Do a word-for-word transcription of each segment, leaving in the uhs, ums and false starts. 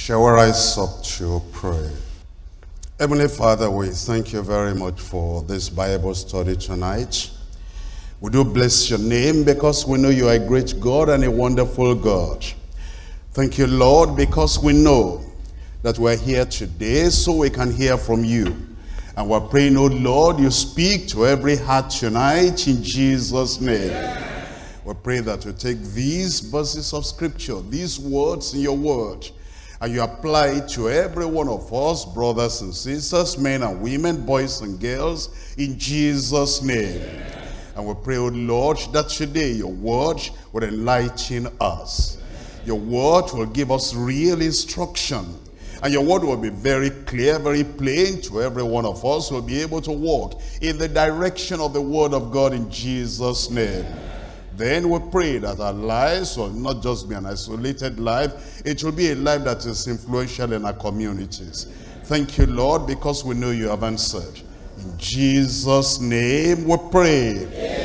Shall we rise up to pray? Heavenly Father, we thank you very much for this Bible study tonight. We do bless your name because we know you are a great God and a wonderful God. Thank you, Lord, because we know that we're here today so we can hear from you. And we're praying, oh Lord, you speak to every heart tonight in Jesus' name. Yeah. We pray that you take these verses of scripture, these words in your word, and you apply it to every one of us, brothers and sisters, men and women, boys and girls, in Jesus' name. Yeah. And we pray, oh Lord, that today your word will enlighten us. Your word will give us real instruction. And your word will be very clear, very plain to every one of us who will be able to walk in the direction of the word of God in Jesus' name. Then we pray that our lives will not just be an isolated life, it will be a life that is influential in our communities. Thank you, Lord, because we know you have answered. In Jesus' name we pray.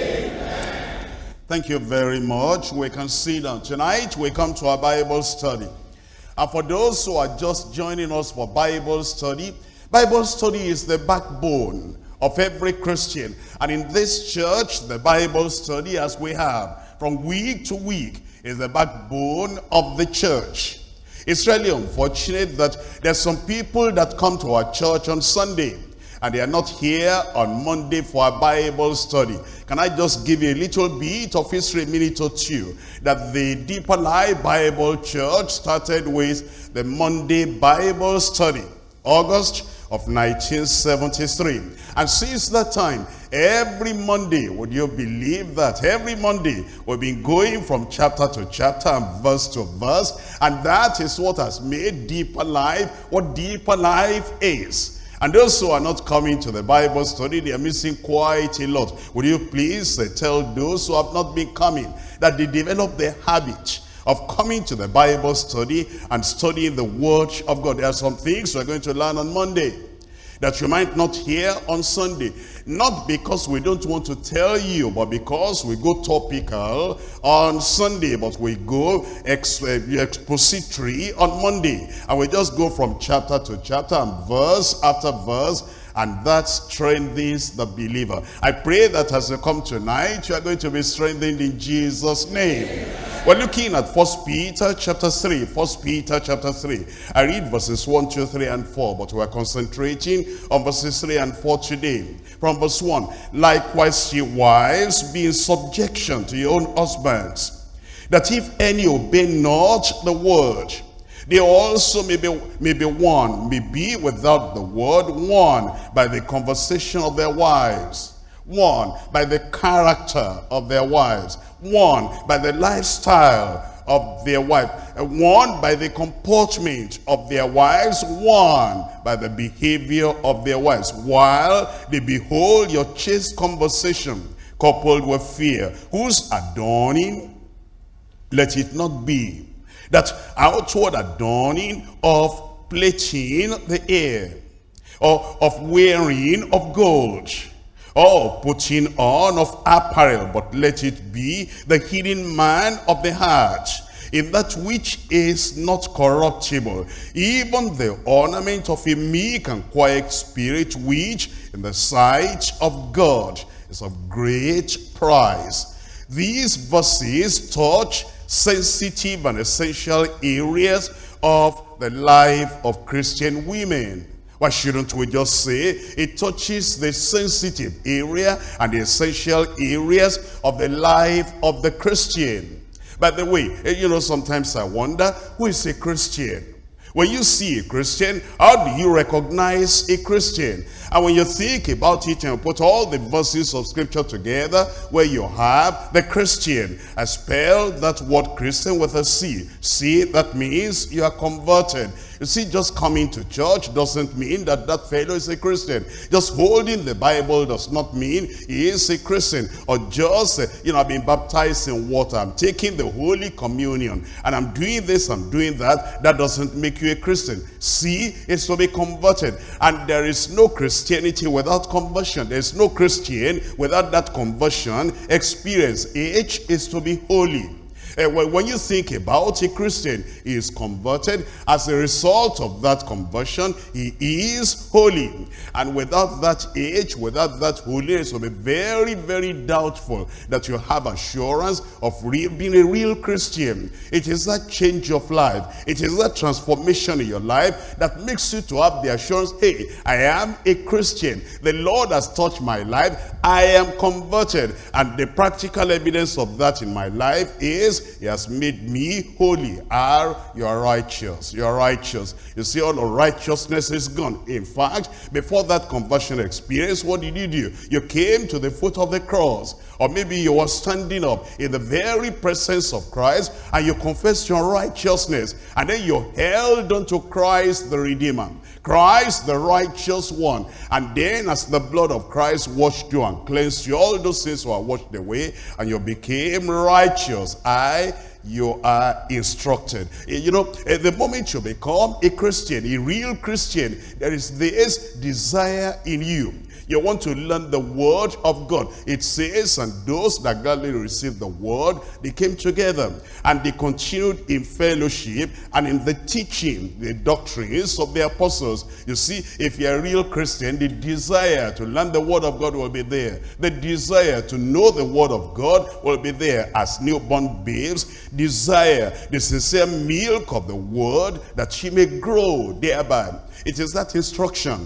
Amen. Thank you very much. We can sit down. Tonight we come to our Bible study. And for those who are just joining us for Bible study, Bible study is the backbone of every Christian. And in this church, the Bible study, as we have from week to week, is the backbone of the church. It's really unfortunate that there's some people that come to our church on Sunday and they are not here on Monday for a Bible study. Can I just give you a little bit of history, a minute or two, that the Deeper Life Bible Church started with the Monday Bible study, August of nineteen seventy-three. And since that time, every Monday, would you believe that? Every Monday, we've been going from chapter to chapter and verse to verse. And that is what has made Deeper Life what Deeper Life is. And those who are not coming to the Bible study, they are missing quite a lot. Would you please uh, tell those who have not been coming that they develop the habit of coming to the Bible study and studying the Word of God. There are some things we're going to learn on Monday that you might not hear on Sunday. Not because we don't want to tell you, but because we go topical on Sunday, but we go ex expository on Monday. And we just go from chapter to chapter and verse after verse, and that strengthens the believer. I pray that as you come tonight, you are going to be strengthened in Jesus' name. Amen. We're looking at First Peter chapter three. First Peter chapter three. I read verses one, two, three, and four, but we're concentrating on verses three and four today. From verse one, likewise ye wives, be in subjection to your own husbands, that if any obey not the word, they also may be, may be won, may be without the word, won by the conversation of their wives, won by the character of their wives, won by the lifestyle of their wife, won by the comportment of their wives, won by the behavior of their wives, while they behold your chaste conversation coupled with fear, whose adorning, let it not be that outward adorning of plating the ear, or of wearing of gold, or of putting on of apparel, but let it be the hidden man of the heart, in that which is not corruptible, even the ornament of a meek and quiet spirit, which in the sight of God is of great price. These verses touch sensitive and essential areas of the life of Christian women. Why shouldn't we just say it touches the sensitive area and the essential areas of the life of the Christian? By the way, you know, sometimes I wonder, who is a Christian? When you see a Christian, how do you recognize a Christian? And when you think about it and put all the verses of scripture together, where you have the Christian, I spell that word Christian with a C. C, that means you are converted. You see, just coming to church doesn't mean that that fellow is a Christian. Just holding the Bible does not mean he is a Christian. Or just, you know, I've been baptized in water, I'm taking the Holy Communion, and I'm doing this, I'm doing that. That doesn't make you a Christian. C is to be converted. And there is no Christianity without conversion. There is no Christian without that conversion experience. H is to be holy. Uh, when, when you think about a Christian, he is converted. As a result of that conversion, he is holy. And without that age, without that holiness, it will be very, very doubtful that you have assurance of real, being a real Christian. It is that change of life. It is that transformation in your life that makes you to have the assurance, hey, I am a Christian. The Lord has touched my life. I am converted. And the practical evidence of that in my life is he has made me holy. Are you are righteous? You are righteous. You see, all unrighteousness is gone. In fact, before that conversion experience, what did you do? You came to the foot of the cross. Or maybe you were standing up in the very presence of Christ and you confessed your righteousness. And then you held unto Christ the Redeemer, Christ the righteous one. And then as the blood of Christ washed you and cleansed you, all those sins were washed away and you became righteous. I you are instructed. You know, at the moment you become a Christian, a real Christian, there is this desire in you. You want to learn the word of God. It says, and those that gladly received the word, they came together and they continued in fellowship and in the teaching, the doctrines of the apostles. You see, if you're a real Christian, the desire to learn the word of God will be there. The desire to know the word of God will be there. As newborn babes, desire the sincere milk of the word that she may grow thereby. It is that instruction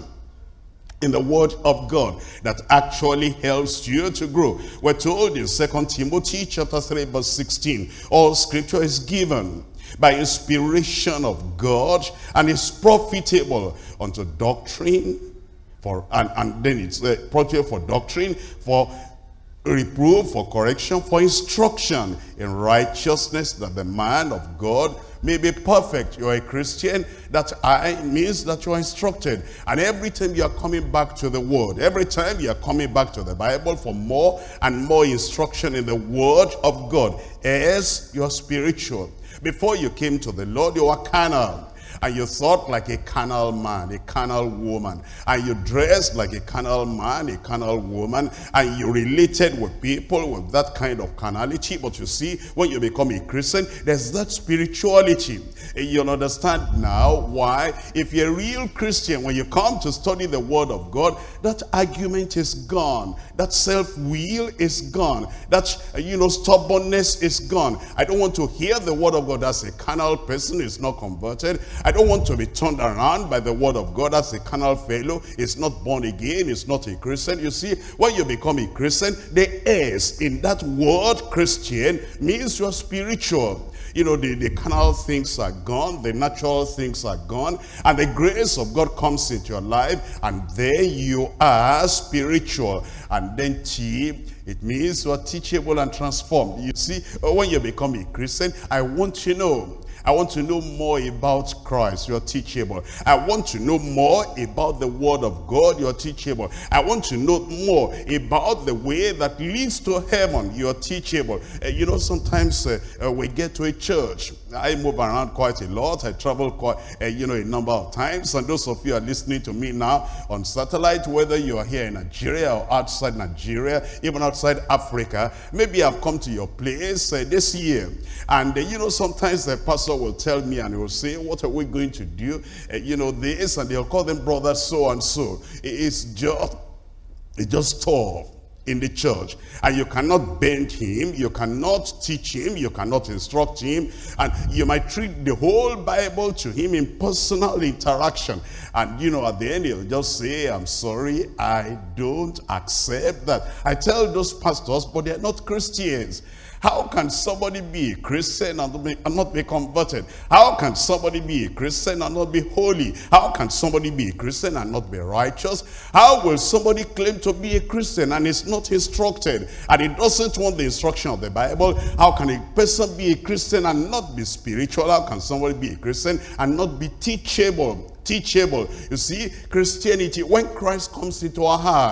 in the word of God that actually helps you to grow. We're told in Second Timothy chapter three verse sixteen, all scripture is given by inspiration of God and is profitable unto doctrine, for and, and then it's uh, profitable for doctrine, for reproof, for correction, for instruction in righteousness, that the man of God may be perfect. You are a Christian. That I means that you are instructed. And every time you are coming back to the word, every time you are coming back to the Bible for more and more instruction in the word of God, as you are spiritual. Before you came to the Lord, you were carnal. And you thought like a carnal man, a carnal woman. And you dressed like a carnal man, a carnal woman. And you related with people with that kind of carnality. But you see, when you become a Christian, there's that spirituality. And you'll understand now why, if you're a real Christian, when you come to study the word of God, that argument is gone. That self-will is gone. That, you know, stubbornness is gone. I don't want to hear the word of God as a carnal person is not converted. I don't want to be turned around by the word of God as a carnal fellow. It's not born again. It's not a Christian. You see, when you become a Christian, the S in that word Christian means you're spiritual. You know, the, the carnal things are gone, the natural things are gone, and the grace of God comes into your life, and there you are spiritual. And then T, it means you are teachable and transformed. You see, when you become a Christian, I want to know. I want to know more about Christ. You're teachable. I want to know more about the word of God. You're teachable. I want to know more about the way that leads to heaven. You're teachable. Uh, you know, sometimes uh, uh, we get to a church. I move around quite a lot. I travel quite, uh, you know, a number of times. And those of you are listening to me now on satellite, whether you are here in Nigeria or outside Nigeria, even outside Africa, maybe I've come to your place uh, this year. And, uh, you know, sometimes the pastor will tell me and he will say, what are we going to do? Uh, you know, this, and they'll call them brothers so and so. It's just, it's just tough in the church, and you cannot bend him, you cannot teach him, you cannot instruct him, and you might treat the whole Bible to him in personal interaction, and you know, at the end he'll just say, I'm sorry, I don't accept that. I tell those pastors, but they're not Christians. How can somebody be a Christian and not be, and not be converted? How can somebody be a Christian and not be holy? How can somebody be a Christian and not be righteous? How will somebody claim to be a Christian and is not instructed, and he doesn't want the instruction of the Bible? How can a person be a Christian and not be spiritual? How can somebody be a Christian and not be teachable? Teachable. You see, Christianity, when Christ comes into our heart,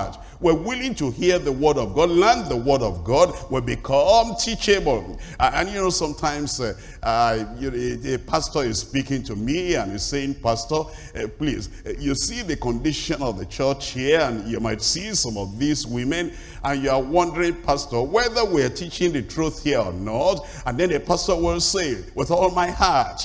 we're willing to hear the word of God, learn the word of God, we become teachable. And, and you know, sometimes uh, uh, you know, a pastor is speaking to me and he's saying, Pastor, uh, please, uh, you see the condition of the church here, and you might see some of these women, and you are wondering, Pastor, whether we are teaching the truth here or not. And then the pastor will say, with all my heart,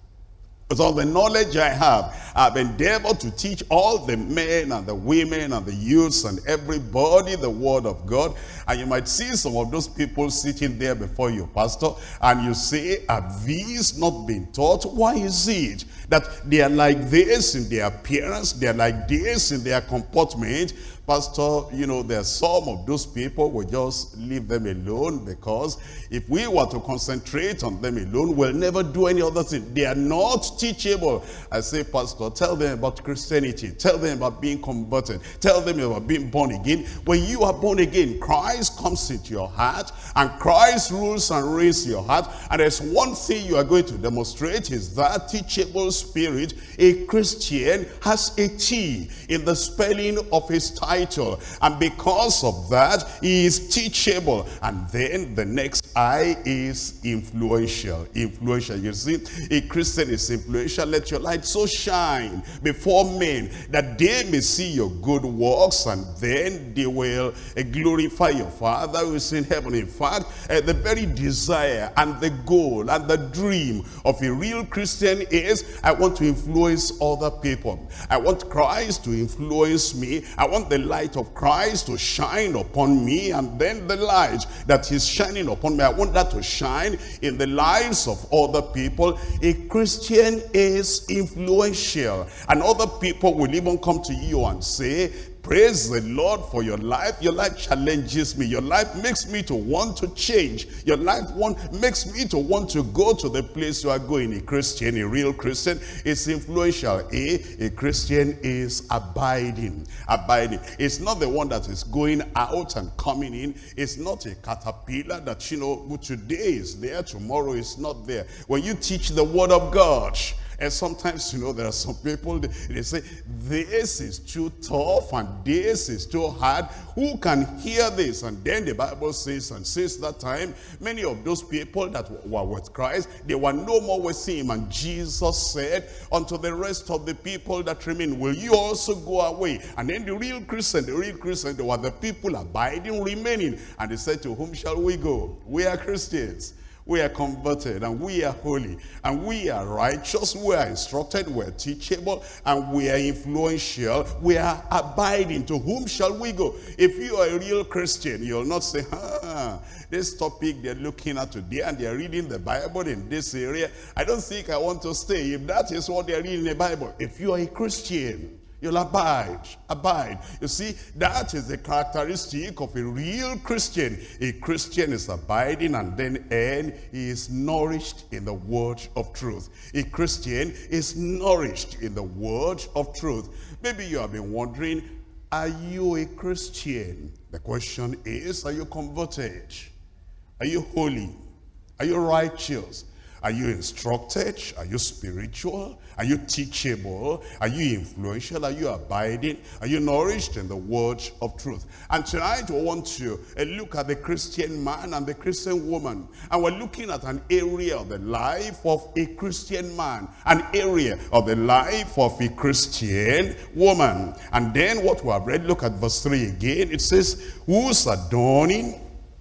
with all the knowledge I have, I've endeavored to teach all the men and the women and the youths and everybody the word of God. And you might see some of those people sitting there before you, Pastor, and you say, have these not been taught? Why is it that they are like this in their appearance, they are like this in their comportment? Pastor, you know, there are some of those people, we just leave them alone, because if we were to concentrate on them alone, we'll never do any other thing. They are not teachable. I say, Pastor, tell them about Christianity. Tell them about being converted. Tell them about being born again. When you are born again, Christ comes into your heart, and Christ rules and reigns your heart. And there's one thing you are going to demonstrate, is that teachable spirit. A Christian has a T in the spelling of his title. And because of that, he is teachable. And then the next I is influential. Influential. You see, a Christian is influential. Let your light so shine before men that they may see your good works, and then they will uh, glorify your Father who is in heaven. In fact, uh, the very desire and the goal and the dream of a real Christian is, I want to influence other people. I want Christ to influence me. I want the light of Christ to shine upon me, and then the light that is shining upon me, I want that to shine in the lives of other people. A Christian is influential, and other people will even come to you and say, praise the Lord for your life. Your life challenges me. Your life makes me to want to change. Your life one makes me to want to go to the place you are going. A Christian, a real Christian, is influential. A, a Christian is abiding. Abiding. It's not the one that is going out and coming in. It's not a caterpillar that, you know, today is there, tomorrow is not there. When you teach the word of God, and sometimes, you know, there are some people, they, they say, this is too tough and this is too hard. Who can hear this? And then the Bible says, and since that time, many of those people that were with Christ, they were no more with him. And Jesus said unto the rest of the people that remain, will you also go away? And then the real Christian, the real Christian, they were the people abiding, remaining. And they said, to whom shall we go? We are Christians. We are converted, and we are holy, and we are righteous, we are instructed, we are teachable, and we are influential, we are abiding. To whom shall we go? If you are a real Christian, you'll not say, ah, this topic they're looking at today, and they're reading the Bible in this area, I don't think I want to stay. If that is what they're reading in the Bible, if you are a Christian, you'll abide, abide. You see, that is the characteristic of a real Christian. A Christian is abiding, and then and he is nourished in the word of truth. A Christian is nourished in the word of truth. Maybe you have been wondering, are you a Christian? The question is, are you converted? Are you holy? Are you righteous? Are you instructed? Are you spiritual? Are you teachable? Are you influential? Are you abiding? Are you nourished in the word of truth? And tonight we want to uh, look at the Christian man and the Christian woman. And we're looking at an area of the life of a Christian man, an area of the life of a Christian woman. And then what we have read, look at verse three again. It says, whose adorning,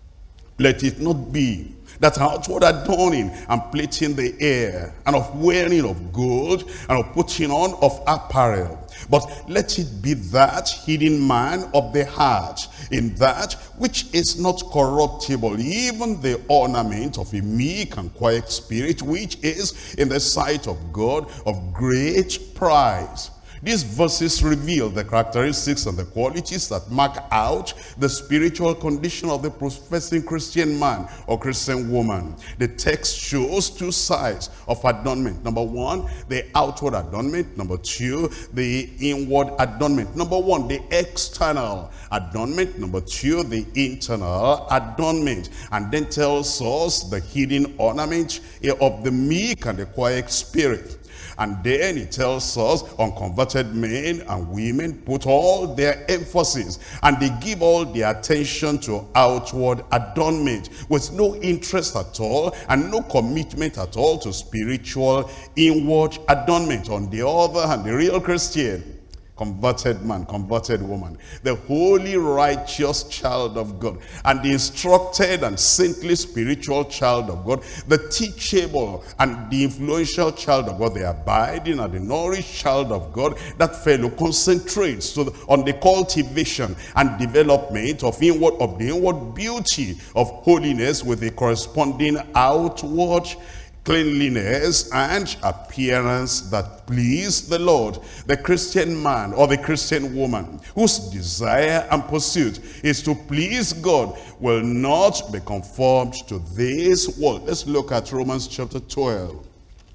let it not be that outward adorning and plaiting the hair, and of wearing of gold, and of putting on of apparel. But let it be that hidden man of the heart, in that which is not corruptible, even the ornament of a meek and quiet spirit, which is in the sight of God of great price. These verses reveal the characteristics and the qualities that mark out the spiritual condition of the professing Christian man or Christian woman. The text shows two sides of adornment. Number one, the outward adornment. Number two, the inward adornment. Number one, the external adornment. Number two, the internal adornment. And then tells us the hidden ornament of the meek and the quiet spirit. And then it tells us unconverted men and women put all their emphasis and they give all their attention to outward adornment with no interest at all and no commitment at all to spiritual inward adornment. On the other hand, the real Christian, converted man, converted woman, the holy, righteous child of God, and the instructed and saintly spiritual child of God, the teachable and the influential child of God, the abiding and the nourished child of God, that fellow concentrates to the, on the cultivation and development of inward of the inward beauty of holiness with the corresponding outward cleanliness and appearance that please the Lord. The Christian man or the Christian woman whose desire and pursuit is to please God will not be conformed to this world. Let's look at Romans chapter twelve.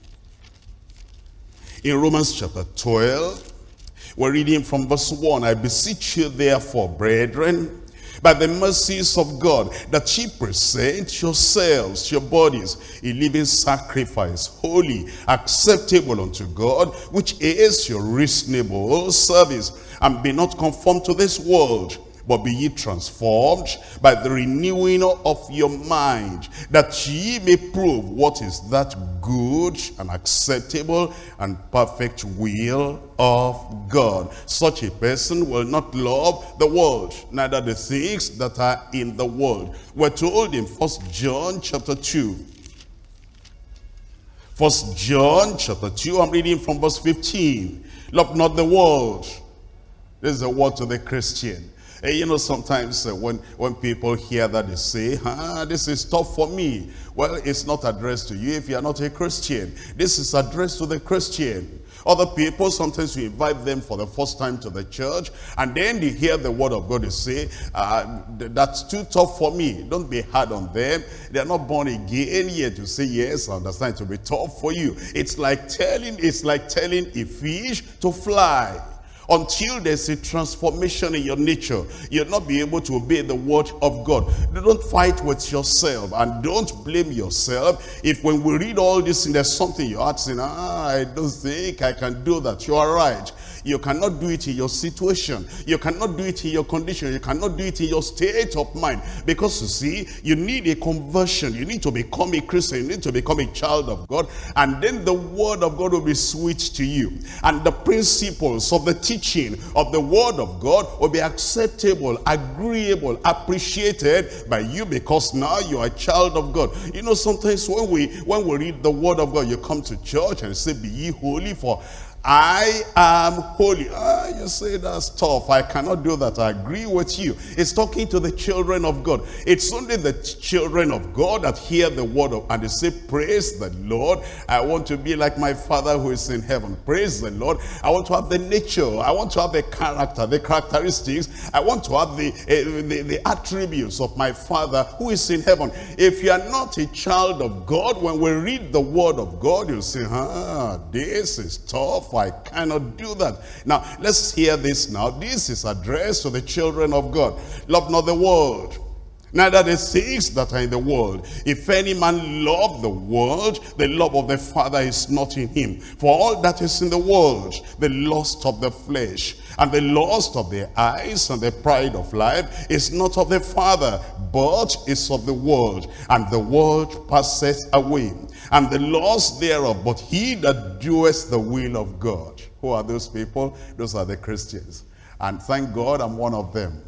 In Romans chapter twelve, we're reading from verse one. I beseech you therefore, brethren, by the mercies of God, that ye present yourselves, your bodies, a living sacrifice, holy, acceptable unto God, which is your reasonable service. And be not conformed to this world, but be ye transformed by the renewing of your mind, that ye may prove what is that good and acceptable and perfect will of God. Such a person will not love the world, neither the things that are in the world. We're told in First John chapter two. First John chapter two, I'm reading from verse fifteen. Love not the world. This is a word to the Christian. Uh, you know, sometimes uh, when, when people hear that, they say, ah, this is tough for me. Well, it's not addressed to you if you're not a Christian. This is addressed to the Christian. Other people, sometimes we invite them for the first time to the church, and then they hear the word of God, they say, uh, that's too tough for me. Don't be hard on them. They're not born again yet. To say, yes, I understand it will be tough for you. It's like telling, it's like telling a fish to fly. Until there's a transformation in your nature, you'll not be able to obey the word of God. Don't fight with yourself and don't blame yourself. If when we read all this and there's something you're asking, ah, I don't think I can do that. You are right. You cannot do it in your situation. You cannot do it in your condition. You cannot do it in your state of mind. Because you see, you need a conversion. You need to become a Christian. You need to become a child of God. And then the word of God will be sweet to you. And the principles of the teaching of the word of God will be acceptable, agreeable, appreciated by you, because now you are a child of God. You know, sometimes when we when we read the word of God, you come to church and say, be ye holy, for I am holy. Ah, you say that's tough. I cannot do that. I agree with you. It's talking to the children of God. It's only the children of God that hear the word of, and they say, praise the Lord. I want to be like my Father who is in heaven. Praise the Lord. I want to have the nature. I want to have the character, the characteristics. I want to have the, uh, the, the attributes of my Father who is in heaven. If you are not a child of God, when we read the word of God, you say, ah, this is tough. I cannot do that. Now, let's hear this now. This is addressed to the children of God. Love not the world, neither the things that are in the world. If any man love the world, the love of the Father is not in him. For all that is in the world, the lust of the flesh, and the lust of the eyes, and the pride of life, is not of the Father, but is of the world. And the world passeth away, and the lust thereof, but he that doeth the will of God. Who are those people? Those are the Christians. And thank God I'm one of them.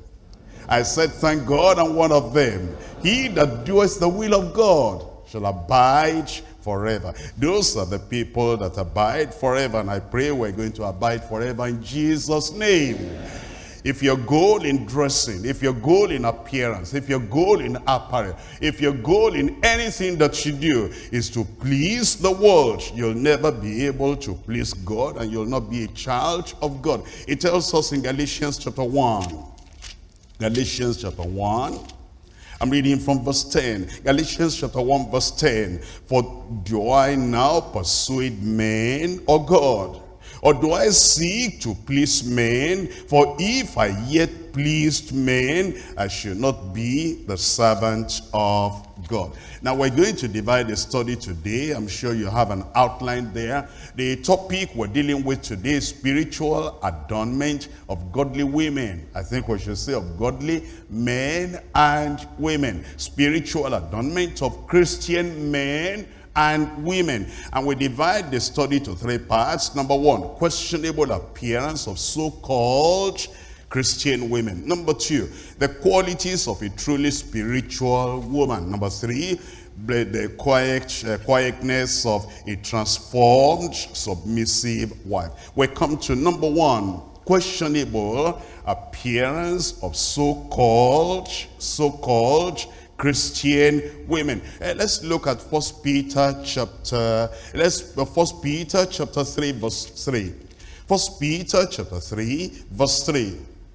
I said, thank God I'm one of them. He that doeth the will of God shall abide forever. Those are the people that abide forever. And I pray we're going to abide forever in Jesus' name. If your goal in dressing, if your goal in appearance, if your goal in apparel, if your goal in anything that you do is to please the world, you'll never be able to please God, and you'll not be a child of God. It tells us in Galatians chapter one. Galatians chapter one. I'm reading from verse ten. Galatians chapter one verse ten. For do I now persuade men or God? Or do I seek to please men? For if I yet pleased men, I should not be the servant of God. Now we're going to divide the study today. I'm sure you have an outline there. The topic we're dealing with today is spiritual adornment of godly women. I think we should say of godly men and women. Spiritual adornment of Christian men and women. And we divide the study to three parts. Number one, questionable appearance of so-called Christian women. Number two, the qualities of a truly spiritual woman. Number three, the, the quiet, uh, quietness of a transformed, submissive wife. We come to number one, questionable appearance of so-called, so-called Christian women. Uh, let's look at First Peter chapter. Let's uh, First Peter chapter three, verse three. First Peter chapter three, verse three.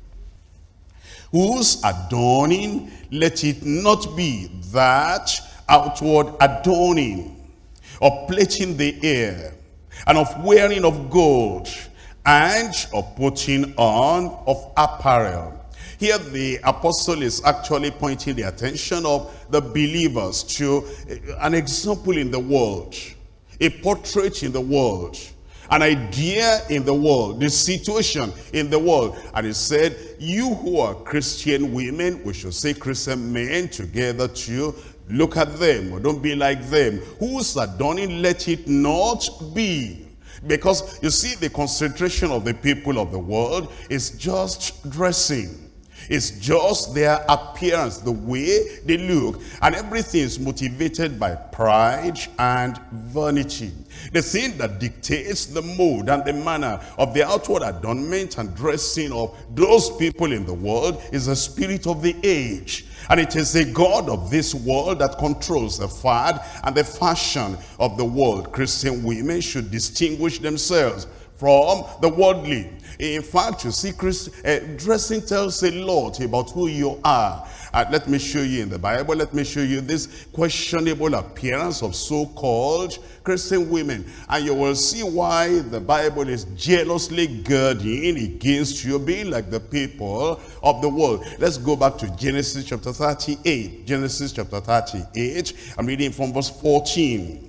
Whose adorning, let it not be that outward adorning of plaiting the hair, and of wearing of gold, and of putting on of apparel. Here the apostle is actually pointing the attention of the believers to an example in the world, a portrait in the world, an idea in the world, the situation in the world. And he said, you who are Christian women, we should say Christian men together too, look at them, or don't be like them. Whose adorning, let it not be. Because you see, the concentration of the people of the world is just dressing. It's just their appearance, the way they look. And everything is motivated by pride and vanity. The thing that dictates the mood and the manner of the outward adornment and dressing of those people in the world is the spirit of the age. And it is the god of this world that controls the fad and the fashion of the world. Christian women should distinguish themselves from the worldly. In fact, you see, Christ, uh, dressing tells a lot about who you are. Uh, let me show you in the Bible. Let me show you this questionable appearance of so-called Christian women. And you will see why the Bible is jealously guarding against you being like the people of the world. Let's go back to Genesis chapter thirty-eight. Genesis chapter thirty-eight. I'm reading from verse fourteen.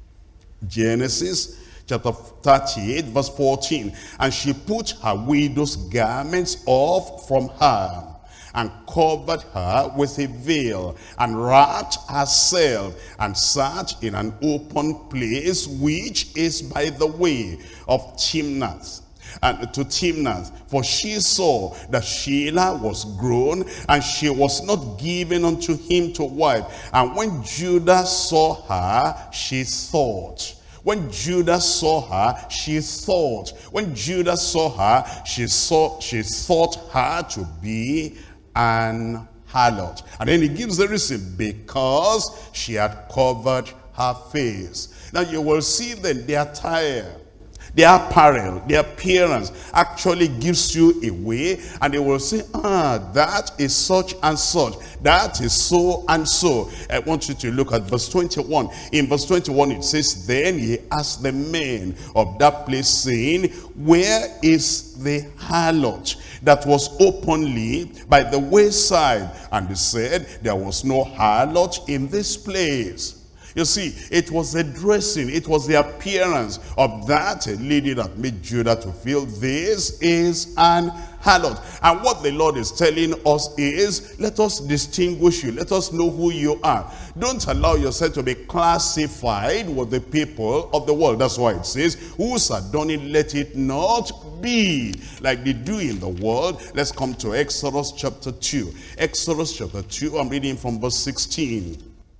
Genesis chapter thirty-eight, verse fourteen. And she put her widow's garments off from her, and covered her with a veil, and wrapped herself, and sat in an open place, which is by the way of Timnath, and to Timnath, for she saw that Shelah was grown, and she was not given unto him to wife. And when Judah saw her, she thought. When Judah saw her, she thought. When Judah saw her, she saw she thought her to be an harlot. And then he gives the reason, because she had covered her face. Now you will see that the attire, the apparel, the appearance actually gives you away, and they will say, ah, that is such and such. That is so and so. I want you to look at verse twenty-one. In verse twenty-one it says, then he asked the men of that place, saying, where is the harlot that was openly by the wayside? And they said, there was no harlot in this place. You see, it was the dressing, it was the appearance of that lady that made Judah to feel this is an harlot. And what the Lord is telling us is, let us distinguish you, let us know who you are. Don't allow yourself to be classified with the people of the world. That's why it says, whose adorning, let it not be like they do in the world. Let's come to Exodus chapter two. Exodus chapter two, I'm reading from verse sixteen.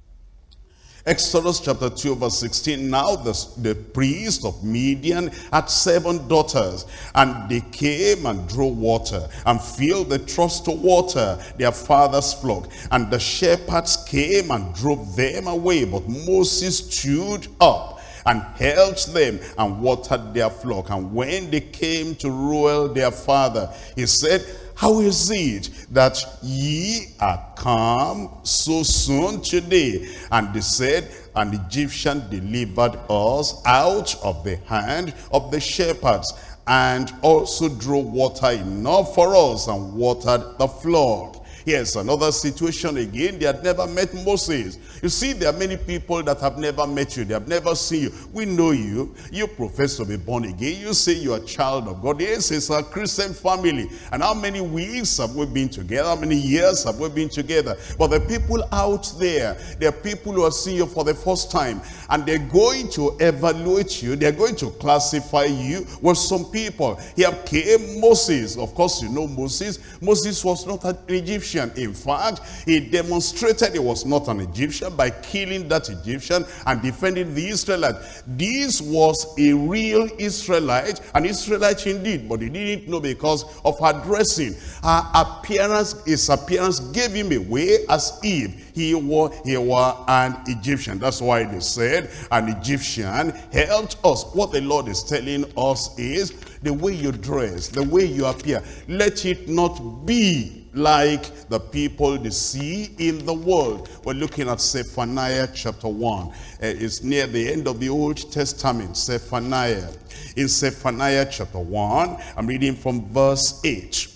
Exodus chapter two, verse sixteen. Now the, the priest of Midian had seven daughters, and they came and drew water, and filled the troughs to water their father's flock. And the shepherds came and drove them away, but Moses stood up and held them and watered their flock. And when they came to Reuel their father, he said, how is it that ye are come so soon today? And they said, an Egyptian delivered us out of the hand of the shepherds, and also drew water enough for us, and watered the flock. Here's another situation again. They had never met Moses. You see, there are many people that have never met you. They have never seen you. We know you. You profess to be born again. You say you're a child of God. Yes, it's a Christian family. And how many weeks have we been together? How many years have we been together? But the people out there, there are people who are seeing you for the first time. And they're going to evaluate you. They're going to classify you with some people. Here came Moses. Of course, you know Moses. Moses was not an Egyptian. In fact, he demonstrated he was not an Egyptian by killing that Egyptian and defending the Israelites. This was a real Israelite, an Israelite indeed, but he didn't know because of her dressing. Her appearance, his appearance gave him away as if he were, he were an Egyptian. That's why they said an Egyptian helped us. What the Lord is telling us is the way you dress, the way you appear, let it not be like the people they see in the world. We're looking at Zephaniah chapter one. Uh, it's near the end of the Old Testament, Zephaniah. In Zephaniah chapter one, I'm reading from verse eight.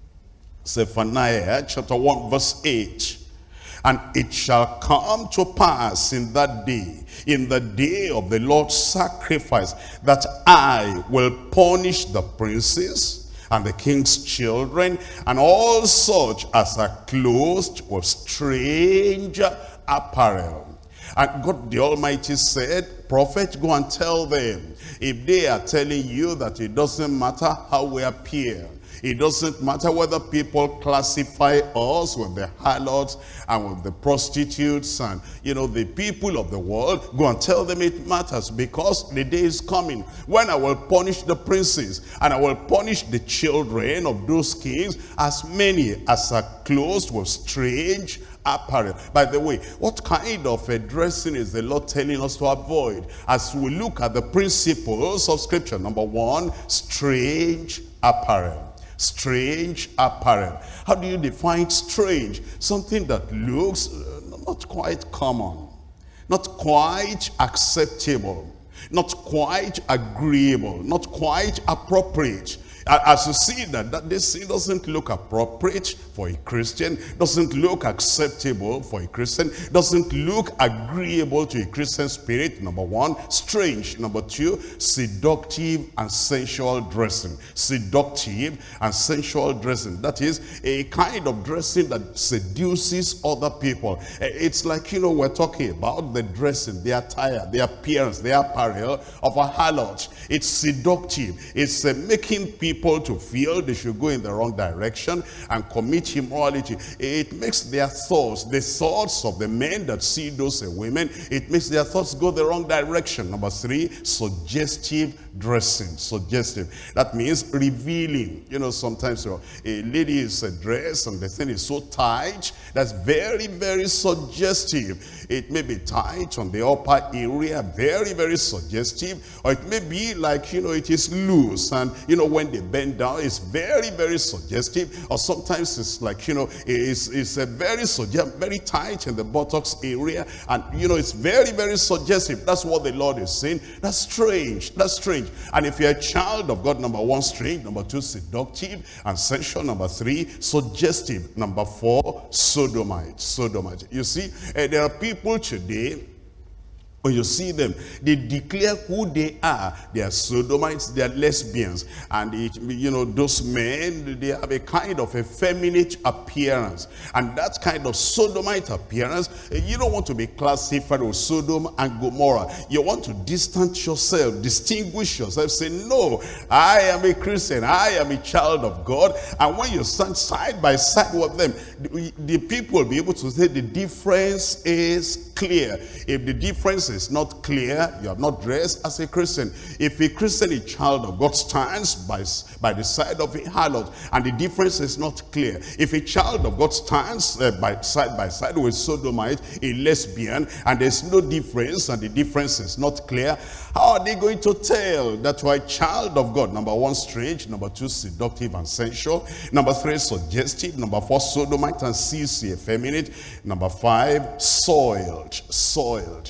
Zephaniah chapter one, verse eight. And it shall come to pass in that day, in the day of the Lord's sacrifice, that I will punish the princes and the king's children, and all such as are clothed with strange apparel. And God the Almighty said, prophet, go and tell them, if they are telling you that it doesn't matter how we appear, it doesn't matter whether people classify us with the harlots and with the prostitutes and, you know, the people of the world, go and tell them it matters, because the day is coming when I will punish the princes and I will punish the children of those kings, as many as are clothed with strange apparel. By the way, what kind of a dressing is the Lord telling us to avoid as we look at the principles of Scripture? Number one, strange apparel. Strange apparel. How do you define strange? Something that looks uh, not quite common, not quite acceptable, not quite agreeable, not quite appropriate. As you see that, that this thing doesn't look appropriate for a Christian, doesn't look acceptable for a Christian, doesn't look agreeable to a Christian spirit. Number one, strange. Number two, seductive and sensual dressing. Seductive and sensual dressing. That is a kind of dressing that seduces other people. It's like, you know, we're talking about the dressing, the attire, the appearance, the apparel of a harlot. It's seductive. It's uh, making people People to feel they should go in the wrong direction and commit immorality. It makes their thoughts, the thoughts of the men that see those women, it makes their thoughts go the wrong direction. Number three, suggestive dressing. Suggestive. That means revealing. You know, sometimes you know, a lady is a dress and the thing is so tight, that's very, very suggestive. It may be tight on the upper area, very, very suggestive. Or it may be like, you know, it is loose, and, you know, when they bend down, it's very, very suggestive. Or sometimes it's like, you know, it's, it's a very suggestive, very tight in the buttocks area, and, you know, it's very, very suggestive. That's what the Lord is saying. That's strange. That's strange. And if you're a child of God, number one, strange. Number two, seductive and sensual. Number three, suggestive. Number four, sodomite. Sodomite. You see, uh, there are people today, when you see them, they declare who they are. They are sodomites, they are lesbians. And, it, you know, those men, they have a kind of effeminate appearance. And that kind of sodomite appearance, you don't want to be classified with Sodom and Gomorrah. You want to distance yourself, distinguish yourself, say, no, I am a Christian, I am a child of God. And when you stand side by side with them, the, the people will be able to say the difference is clear. If the difference is not clear, you have not dressed as a Christian. If a Christian, a child of God, stands by, by the side of a harlot and the difference is not clear, if a child of God stands uh, by side by side with sodomite, a lesbian, and there's no difference and the difference is not clear, how are they going to tell that you are a child of God? Number one, strange. Number two, seductive and sensual. Number three, suggestive. Number four, sodomite and C C, effeminate. Number five, soiled. Soiled. Soiled.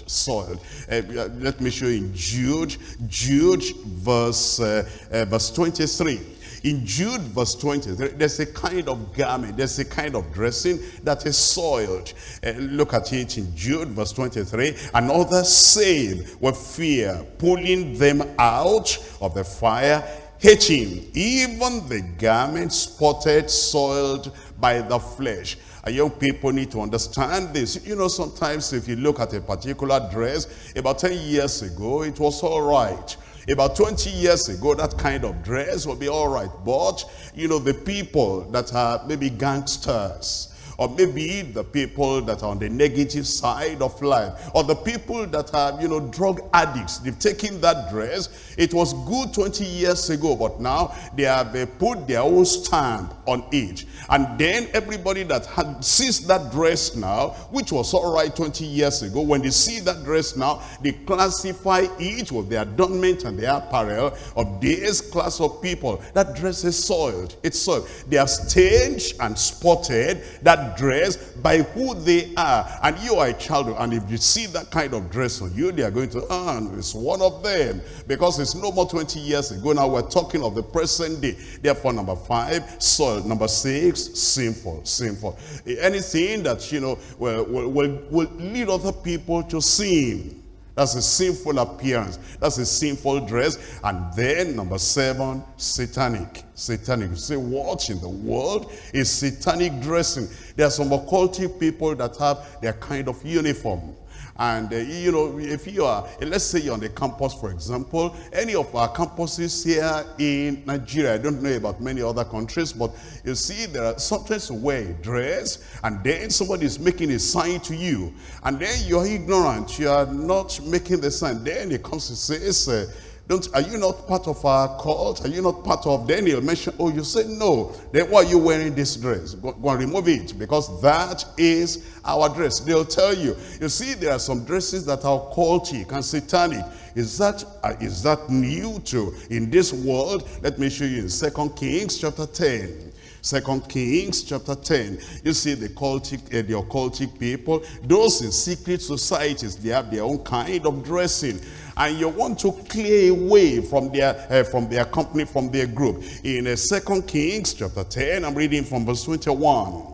soiled. Uh, let me show you in Jude, Jude verse, uh, uh, verse twenty-three. In Jude verse twenty, there's a kind of garment, there's a kind of dressing that is soiled. Uh, look at it in Jude verse twenty-three. And others saved with fear, pulling them out of the fire, hating even the garment spotted, soiled by the flesh. And young people need to understand this. You know, sometimes if you look at a particular dress, about ten years ago, it was all right. About twenty years ago, that kind of dress will be all right. But, you know, the people that are maybe gangsters, or maybe the people that are on the negative side of life, or the people that are, you know, drug addicts, they've taken that dress. It was good twenty years ago, but now they have uh, put their own stamp on it. And then everybody that had sees that dress now, which was all right twenty years ago, when they see that dress now, they classify it with the adornment and the apparel of this class of people. That dress is soiled. It's soiled. They have stained and spotted that dress by who they are. And you are a child, and if you see that kind of dress on you, they are going to, ah, oh, it's one of them. Because it's no more twenty years ago. Now we're talking of the present day. Therefore, number five, soiled. Number six, sinful. Sinful. Anything that, you know, will, will, will, will lead other people to sin. That's a sinful appearance. That's a sinful dress. And then number seven, satanic. Satanic. You say, what in the world is satanic dressing? There are some occultic people that have their kind of uniform. And, uh, you know, if you are, let's say you're on the campus, for example, any of our campuses here in Nigeria, I don't know about many other countries, but you see, there are sometimes you wear a dress, and then somebody is making a sign to you, and then you're ignorant, you are not making the sign. Then he comes and says, uh, Don't, are you not part of our cult? Are you not part of? Then he'll mention, oh, you say no. Then why are you wearing this dress? Go, go and remove it, because that is our dress. They'll tell you. You see, there are some dresses that are cultic and satanic. Is that, uh, is that new to in this world? Let me show you in Second Kings chapter ten. Second Kings chapter ten. You see the cultic, uh, the occultic people, those in secret societies, they have their own kind of dressing. And you want to clear away from their uh, from their company, from their group. In uh, Second Kings chapter ten, I'm reading from verse twenty-one.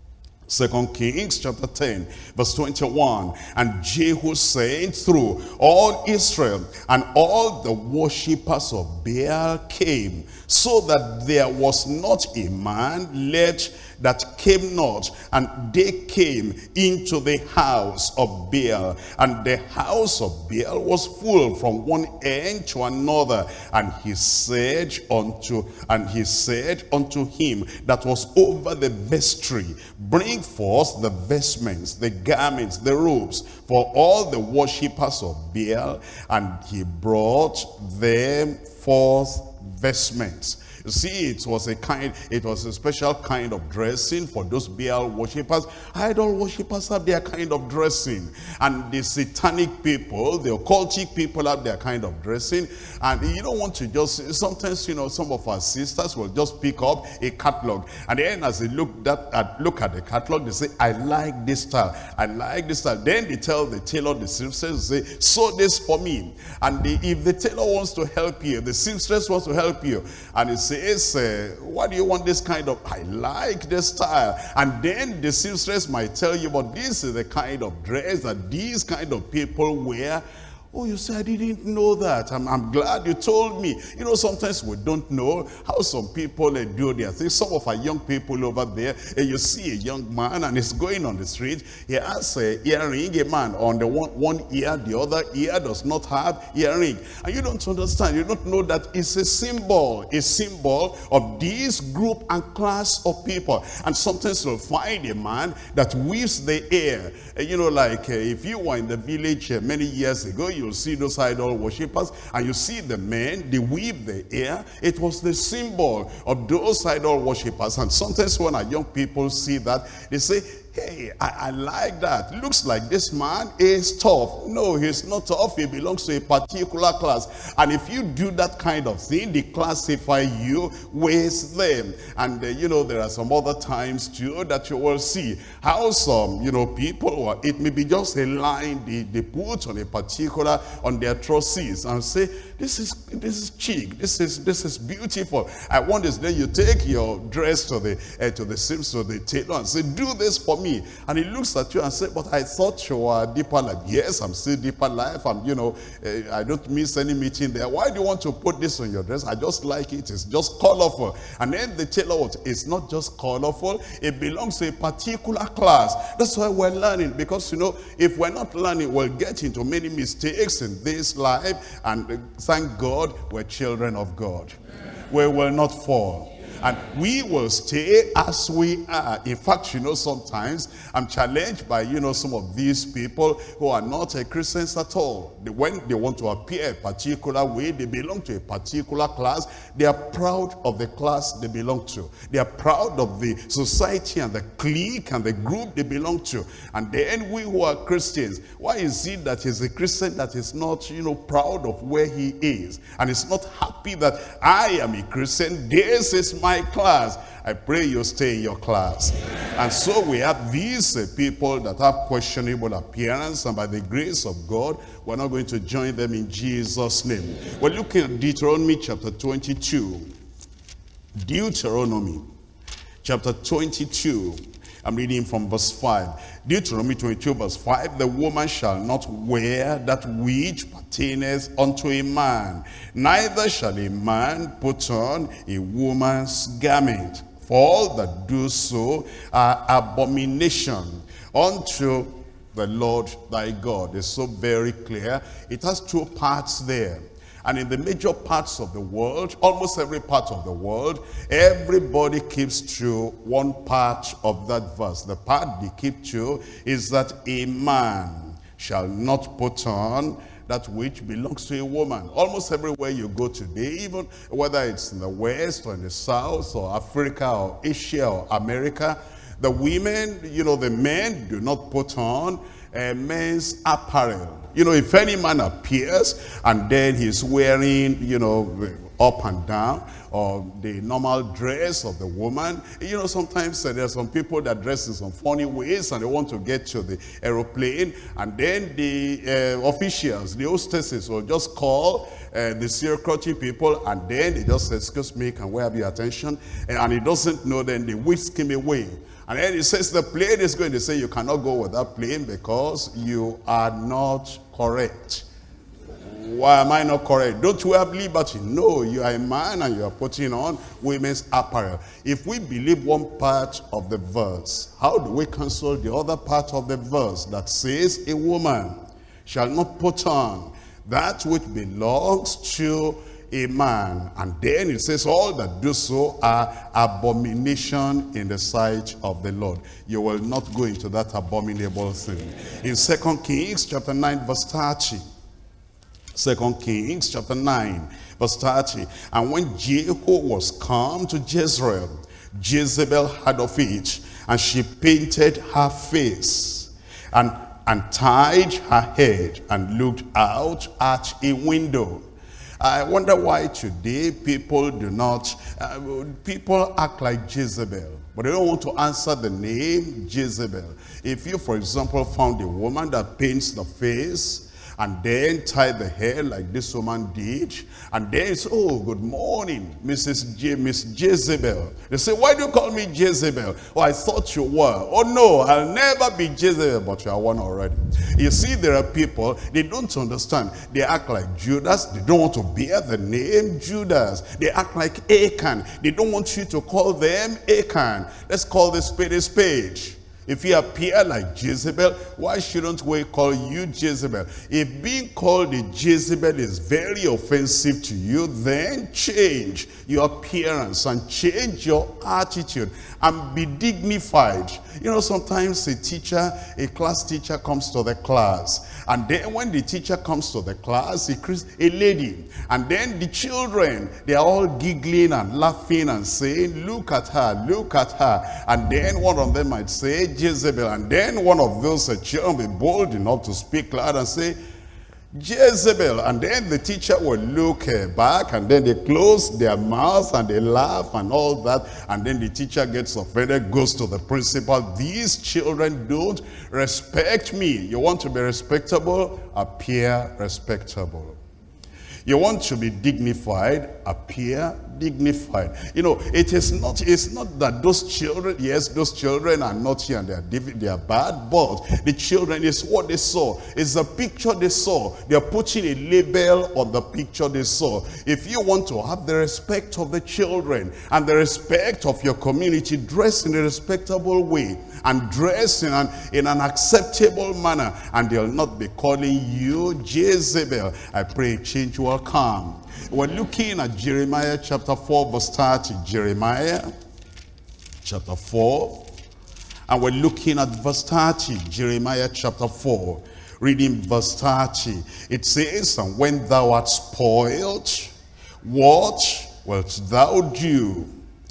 Second Kings chapter ten, verse twenty-one. And Jehu sent through all Israel, and all the worshippers of Baal came, so that there was not a man left that came not. And they came into the house of Baal, and the house of Baal was full from one end to another. And he said unto and he said unto him that was over the vestry, bring forth the vestments, the garments, the robes for all the worshippers of Baal. And he brought them forth vestments. You see, it was a kind, it was a special kind of dressing for those Baal worshippers. Idol worshippers have their kind of dressing, and the satanic people, the occultic people, have their kind of dressing. And you don't want to just, sometimes, you know, some of our sisters will just pick up a catalog, and then as they look that at look at the catalog, they say, I like this style, I like this style. Then they tell the tailor, the seamstress, say, sew this for me. And the, if the tailor wants to help you, the seamstress wants to help you, and it's says, uh, why do you want this kind of, I like this style. And then the seamstress might tell you, but this is the kind of dress that these kind of people wear. Oh, you say, I didn't know that. I'm, I'm glad you told me. You know, sometimes we don't know how some people uh, do their things. Some of our young people over there, uh, you see a young man and he's going on the street. He has an earring, a man on the one, one ear, the other ear does not have earring. And you don't understand. You don't know that it's a symbol, a symbol of this group and class of people. And sometimes you'll find a man that weaves the hair. Uh, you know, like uh, if you were in the village uh, many years ago, you'll see those idol worshippers, and you see the men, they weave the hair. It was the symbol of those idol worshippers. And sometimes when our young people see that, they say, hey, I, I like that. Looks like this man is tough. No, he's not tough. He belongs to a particular class. And if you do that kind of thing, they classify you with them. And, uh, you know, there are some other times, too, that you will see how some, you know, people, or it may be just a line they, they put on a particular, on their trousers and say, this is, this is chic. This is, this is beautiful. I want this. Then you take your dress to the, uh, to the seams, to the tailor and say, do this for me. And he looks at you and says, but I thought you were deeper life. Yes, I'm still deeper life. I'm, you know, uh, I don't miss any meeting there. Why do you want to put this on your dress? I just like it. It's just colorful. And then the tailor, it's not just colorful. It belongs to a particular class. That's why we're learning. Because, you know, if we're not learning, we'll get into many mistakes in this life. And uh, thank God we're children of God. We will not fall. And we will stay as we are. In fact, you know, sometimes I'm challenged by, you know, some of these people who are not uh, Christians at all. They, when they want to appear a particular way, they belong to a particular class. They are proud of the class they belong to. They are proud of the society and the clique and the group they belong to. And then we who are Christians, why is it that he's a Christian that is not, you know, proud of where he is? And is not happy that I am a Christian. This is my My class. I pray you stay in your class. And so we have these uh, people that have questionable appearance, and by the grace of God, we're not going to join them in Jesus' name. We're looking at Deuteronomy chapter twenty-two. Deuteronomy chapter twenty-two. I'm reading from verse five. Deuteronomy twenty-two verse five. The woman shall not wear that which pertaineth unto a man, neither shall a man put on a woman's garment. For all that do so are abomination unto the Lord thy God. It's so very clear. It has two parts there. And in the major parts of the world, almost every part of the world, everybody keeps to one part of that verse. The part they keep to is that a man shall not put on that which belongs to a woman. Almost everywhere you go today, even whether it's in the West or in the South or Africa or Asia or America, the women, you know, the men do not put on uh, men's apparel. You know, if any man appears and then he's wearing, you know, up and down, or the normal dress of the woman, you know, sometimes uh, there are some people that dress in some funny ways and they want to get to the aeroplane, and then the uh, officials, the hostesses will just call uh, the security people, and then they just say, excuse me, can we have your attention? And, and he doesn't know, then they whisk him away. And then he says the plane is going to say you cannot go with that plane because you are not correct. Why am I not correct? Don't you have liberty? No, you are a man and you are putting on women's apparel. If we believe one part of the verse, how do we cancel the other part of the verse that says a woman shall not put on that which belongs to a man? And then it says all that do so are abomination in the sight of the Lord. You will not go into that abominable thing. In Second Kings chapter nine verse thirty. Second Kings chapter nine verse thirty. And when Jehu was come to Jezreel, Jezebel heard of it, and she painted her face and, and tied her head and looked out at a window. I wonder why today people do not, uh, people act like Jezebel, but they don't want to answer the name Jezebel. If you, for example, found a woman that paints the face and then tie the hair like this woman did, and then it's, oh, good morning, Missus J, Miss Jezebel. They say, why do you call me Jezebel? Oh, I thought you were. Oh, no, I'll never be Jezebel, but you are one already. You see, there are people, they don't understand. They act like Judas. They don't want to bear the name Judas. They act like Achan. They don't want you to call them Achan. Let's call the spade a spade. If you appear like Jezebel, why shouldn't we call you Jezebel? If being called a Jezebel is very offensive to you, then change your appearance and change your attitude and be dignified. You know, sometimes a teacher, a class teacher comes to the class, and then when the teacher comes to the class, a lady, and then the children, they are all giggling and laughing and saying, look at her, look at her. And then one of them might say, Jezebel. And then one of those uh, children will be bold enough to speak loud and say, Jezebel. And then the teacher will look uh, back, and then they close their mouth and they laugh and all that. And then the teacher gets offended, goes to the principal. These children don't respect me. You want to be respectable? Appear respectable. You want to be dignified? Appear dignified. You know, it is not, it's not that those children, yes, those children are naughty and they are, they are bad, but the children is what they saw. It's the picture they saw. They are putting a label on the picture they saw. If you want to have the respect of the children and the respect of your community, dress in a respectable way and dress in an, in an acceptable manner, and they'll not be calling you Jezebel. I pray change will come. We're looking at Jeremiah chapter four verse thirty. Jeremiah chapter four, and we're looking at verse thirty. Jeremiah chapter four, reading verse thirty. It says, and when thou art spoiled, what wilt thou do?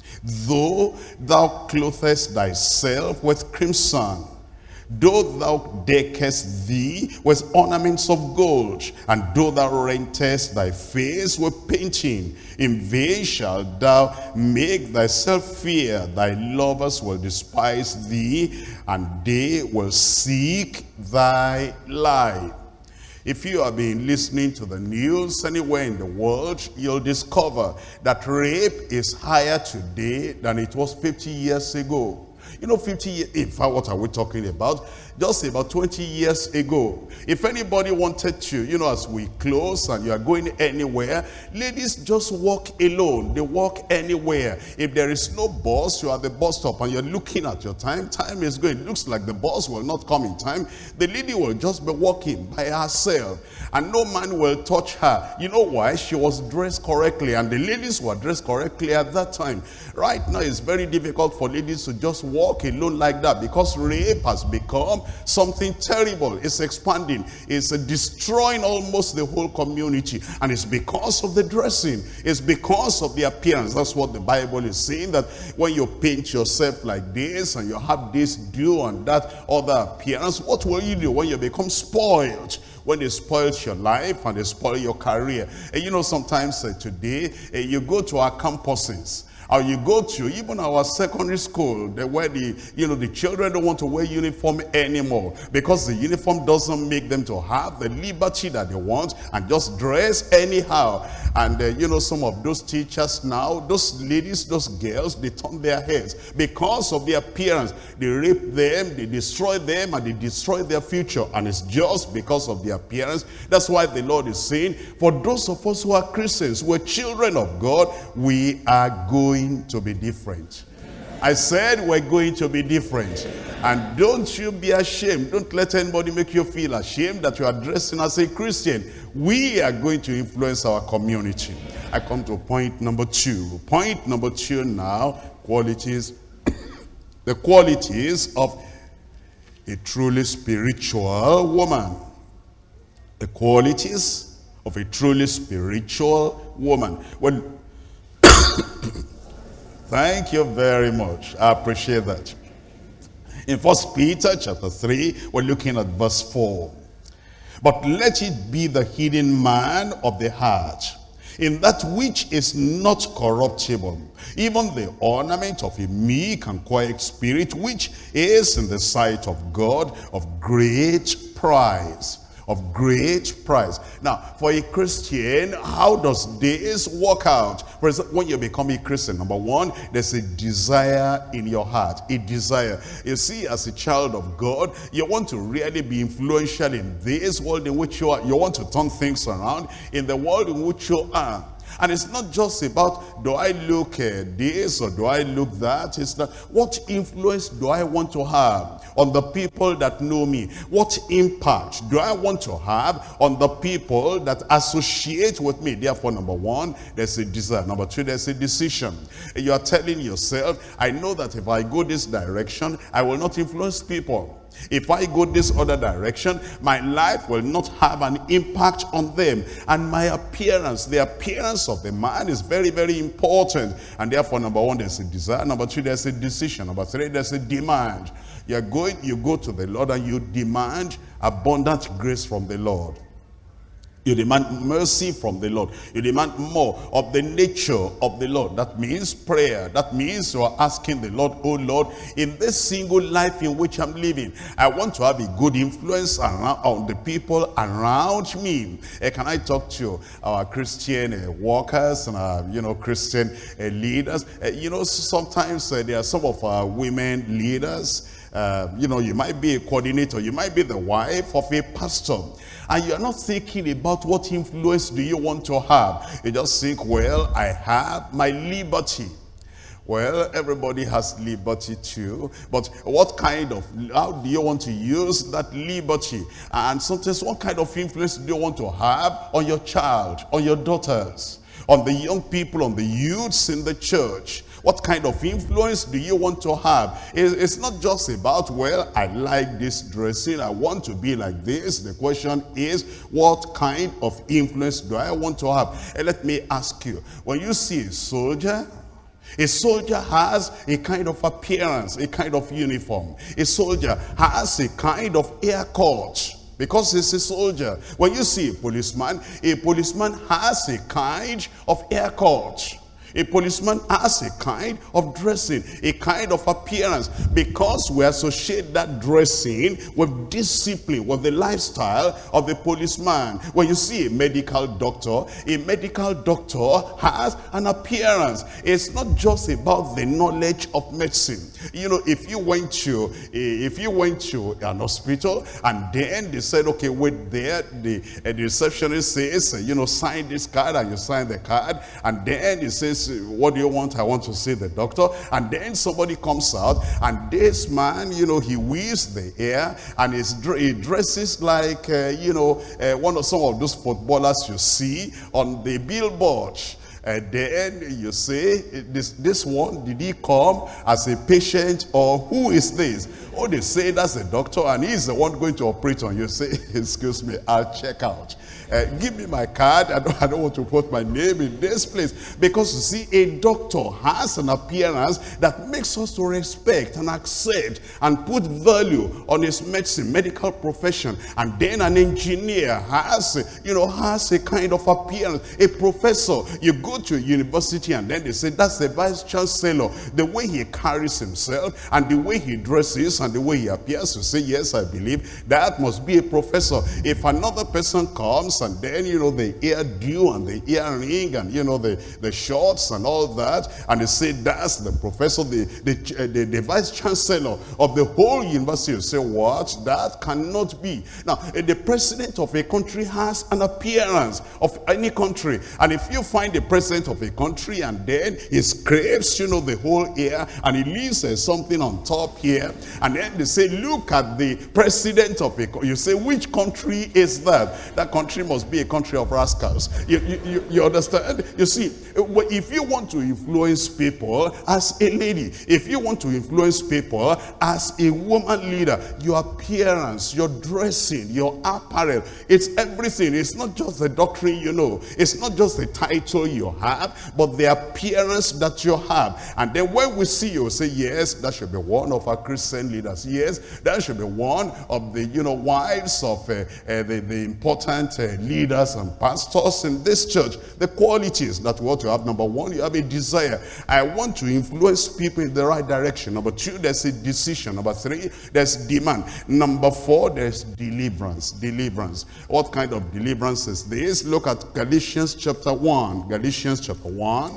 Though thou clothest thyself with crimson, though thou deckest thee with ornaments of gold, and though thou rentest thy face with painting, in vain shalt thou make thyself fear. Thy lovers will despise thee, and they will seek thy life. If you have been listening to the news anywhere in the world, you'll discover that rape is higher today than it was fifty years ago. You know, fifty years, in fact, what are we talking about? Just about twenty years ago. If anybody wanted to, you know, as we close and you are going anywhere, ladies just walk alone. They walk anywhere. If there is no bus, you are at the bus stop and you're looking at your time. Time is going. It looks like the bus will not come in time. The lady will just be walking by herself, and no man will touch her. You know why? She was dressed correctly, and the ladies were dressed correctly at that time. Right now, it's very difficult for ladies to just walk alone like that, because rape has become something terrible. It's expanding. It's destroying almost the whole community, and it's because of the dressing. It's because of the appearance. That's what the Bible is saying, that when you paint yourself like this and you have this do and that other appearance, what will you do when you become spoiled? When they spoil your life and they spoil your career. And you know, sometimes uh, today uh, you go to our campuses, or you go to even our secondary school, where the, you know, the children don't want to wear uniform anymore, because the uniform doesn't make them to have the liberty that they want and just dress anyhow. And uh, you know, some of those teachers now, those ladies, those girls, they turn their heads because of their appearance. They rape them, they destroy them, and they destroy their future. And it's just because of their appearance. That's why the Lord is saying, for those of us who are Christians, who are children of God, we are going to be different. I said we're going to be different. And don't you be ashamed. Don't let anybody make you feel ashamed that you are dressing as a Christian. We are going to influence our community. I come to point number two. Point number two now, qualities. The qualities of a truly spiritual woman. The qualities of a truly spiritual woman. Well, thank you very much. I appreciate that. In First Peter chapter three, we're looking at verse four. But let it be the hidden man of the heart, in that which is not corruptible, even the ornament of a meek and quiet spirit, which is in the sight of God of great price. Of great price. Now, for a Christian, how does this work out? For example, when you become a Christian, number one, there's a desire in your heart. A desire. You see, as a child of God, you want to really be influential in this world in which you are. You want to turn things around in the world in which you are. And it's not just about, do I look uh, this or do I look that? It's not, what influence do I want to have on the people that know me? What impact do I want to have on the people that associate with me? Therefore, number one, there's a desire. Number two, there's a decision. You are telling yourself, I know that if I go this direction, I will not influence people. If I go this other direction, my life will not have an impact on them. And my appearance, the appearance of the man is very, very important. And therefore, number one, there's a desire. Number two, there's a decision. Number three, there's a demand. You're going, you go to the Lord and you demand abundant grace from the Lord. You demand mercy from the Lord. You demand more of the nature of the Lord. That means prayer. That means you are asking the Lord, oh Lord, in this single life in which I'm living, I want to have a good influence around, on the people around me. Uh, can I talk to our Christian uh, workers and our, you know, Christian uh, leaders? Uh, you know, sometimes uh, there are some of our women leaders. Uh, you know, you might be a coordinator, you might be the wife of a pastor, and you're not thinking about what influence do you want to have. You just think, well, I have my liberty. Well, everybody has liberty too, but what kind of, how do you want to use that liberty? And sometimes what kind of influence do you want to have on your child, on your daughters, on the young people, on the youths in the church? What kind of influence do you want to have? It's not just about, well, I like this dressing, I want to be like this. The question is, what kind of influence do I want to have? And let me ask you, when you see a soldier, a soldier has a kind of appearance, a kind of uniform. A soldier has a kind of haircut, because he's a soldier. When you see a policeman, a policeman has a kind of haircut. A policeman has a kind of dressing, a kind of appearance, because we associate that dressing with discipline, with the lifestyle of the policeman. When you see a medical doctor, a medical doctor has an appearance. It's not just about the knowledge of medicine. You know, if you went to if you went to an hospital and then they said, okay, wait there, the, uh, the receptionist says, you know, sign this card, and you sign the card, and then he says, what do you want? I want to see the doctor. And then somebody comes out, and this man, you know, he weaves the hair, and he's, he dresses like, uh, you know, uh, one of some of those footballers you see on the billboard. And then you say, this, this one, did he come as a patient, or who is this? Oh, they say that's a doctor, and he's the one going to operate on you. Say, excuse me, I'll check out. Uh, give me my card. I don't, I don't want to put my name in this place. Because you see, a doctor has an appearance that makes us to respect and accept and put value on his medicine, medical profession. And then an engineer has, you know, has a kind of appearance. A professor, you go to a university and then they say, that's the vice chancellor. The way he carries himself and the way he dresses and the way he appears, you say, yes, I believe that must be a professor. If another person comes, and then, you know, the hairdo and the earring and, you know, the, the shorts and all that, and they say that's the professor, the, the, the, the vice chancellor of the whole university. You say, what? That cannot be. Now, the president of a country has an appearance of any country. And if you find the president of a country and then he scrapes, you know, the whole hair, and he leaves uh, something on top here, and then they say, look at the president of a country. You say, which country is that? That country must be a country of rascals. You, you, you understand? You see, if you want to influence people as a lady, if you want to influence people as a woman leader, your appearance, your dressing, your apparel, it's everything. It's not just the doctrine you know. It's not just the title you have, but the appearance that you have. And then when we see you, say, yes, that should be one of our Christian leaders. Yes, that should be one of the, you know, wives of uh, uh, the, the important uh, leaders and pastors in this church. The qualities that we ought to have. Number one, you have a desire. I want to influence people in the right direction. Number two, there's a decision. Number three, there's demand. Number four, there's deliverance. Deliverance. What kind of deliverance is this? Look at Galatians chapter one. Galatians chapter one.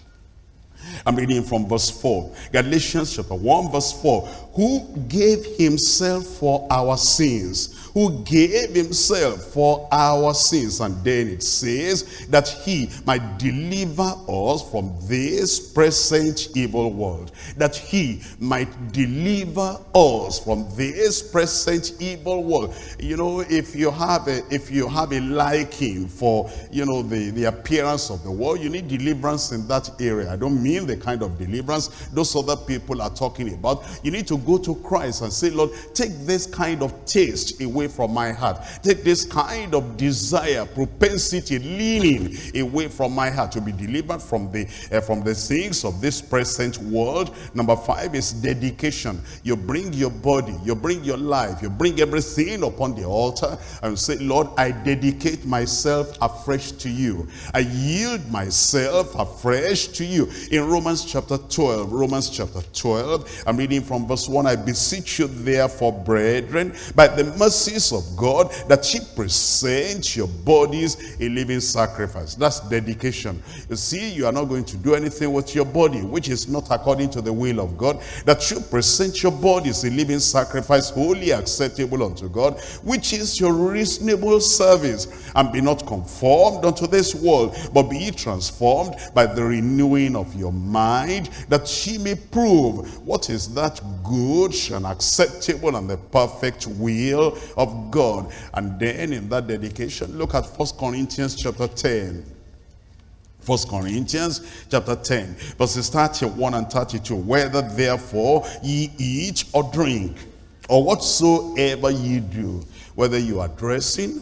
I'm reading from verse four. Galatians chapter one verse four. Who gave himself for our sins. Who gave himself for our sins. And then it says that he might deliver us from this present evil world. That he might deliver us from this present evil world. You know, if you have a, if you have a liking for, you know, the, the appearance of the world, you need deliverance in that area. I don't mean the kind of deliverance those other people are talking about. You need to go to Christ and say, Lord, take this kind of taste away from my heart. Take this kind of desire, propensity, leaning away from my heart, to be delivered from the uh, from the things of this present world. Number five is dedication. You bring your body, you bring your life, you bring everything upon the altar and say, Lord, I dedicate myself afresh to you. I yield myself afresh to you. In Romans chapter twelve, Romans chapter twelve, I'm reading from verse one. I beseech you therefore, brethren, by the mercies of God, that ye present your bodies a living sacrifice. That's dedication. You see, you are not going to do anything with your body which is not according to the will of God. That you present your bodies a living sacrifice, wholly acceptable unto God, which is your reasonable service. And be not conformed unto this world, but be ye transformed by the renewing of your mind, that ye may prove what is that good and acceptable and the perfect will of God. And then in that dedication, look at First Corinthians chapter ten. First Corinthians chapter ten, verses thirty-one and thirty-two. Whether therefore ye eat or drink, or whatsoever ye do, whether you are dressing,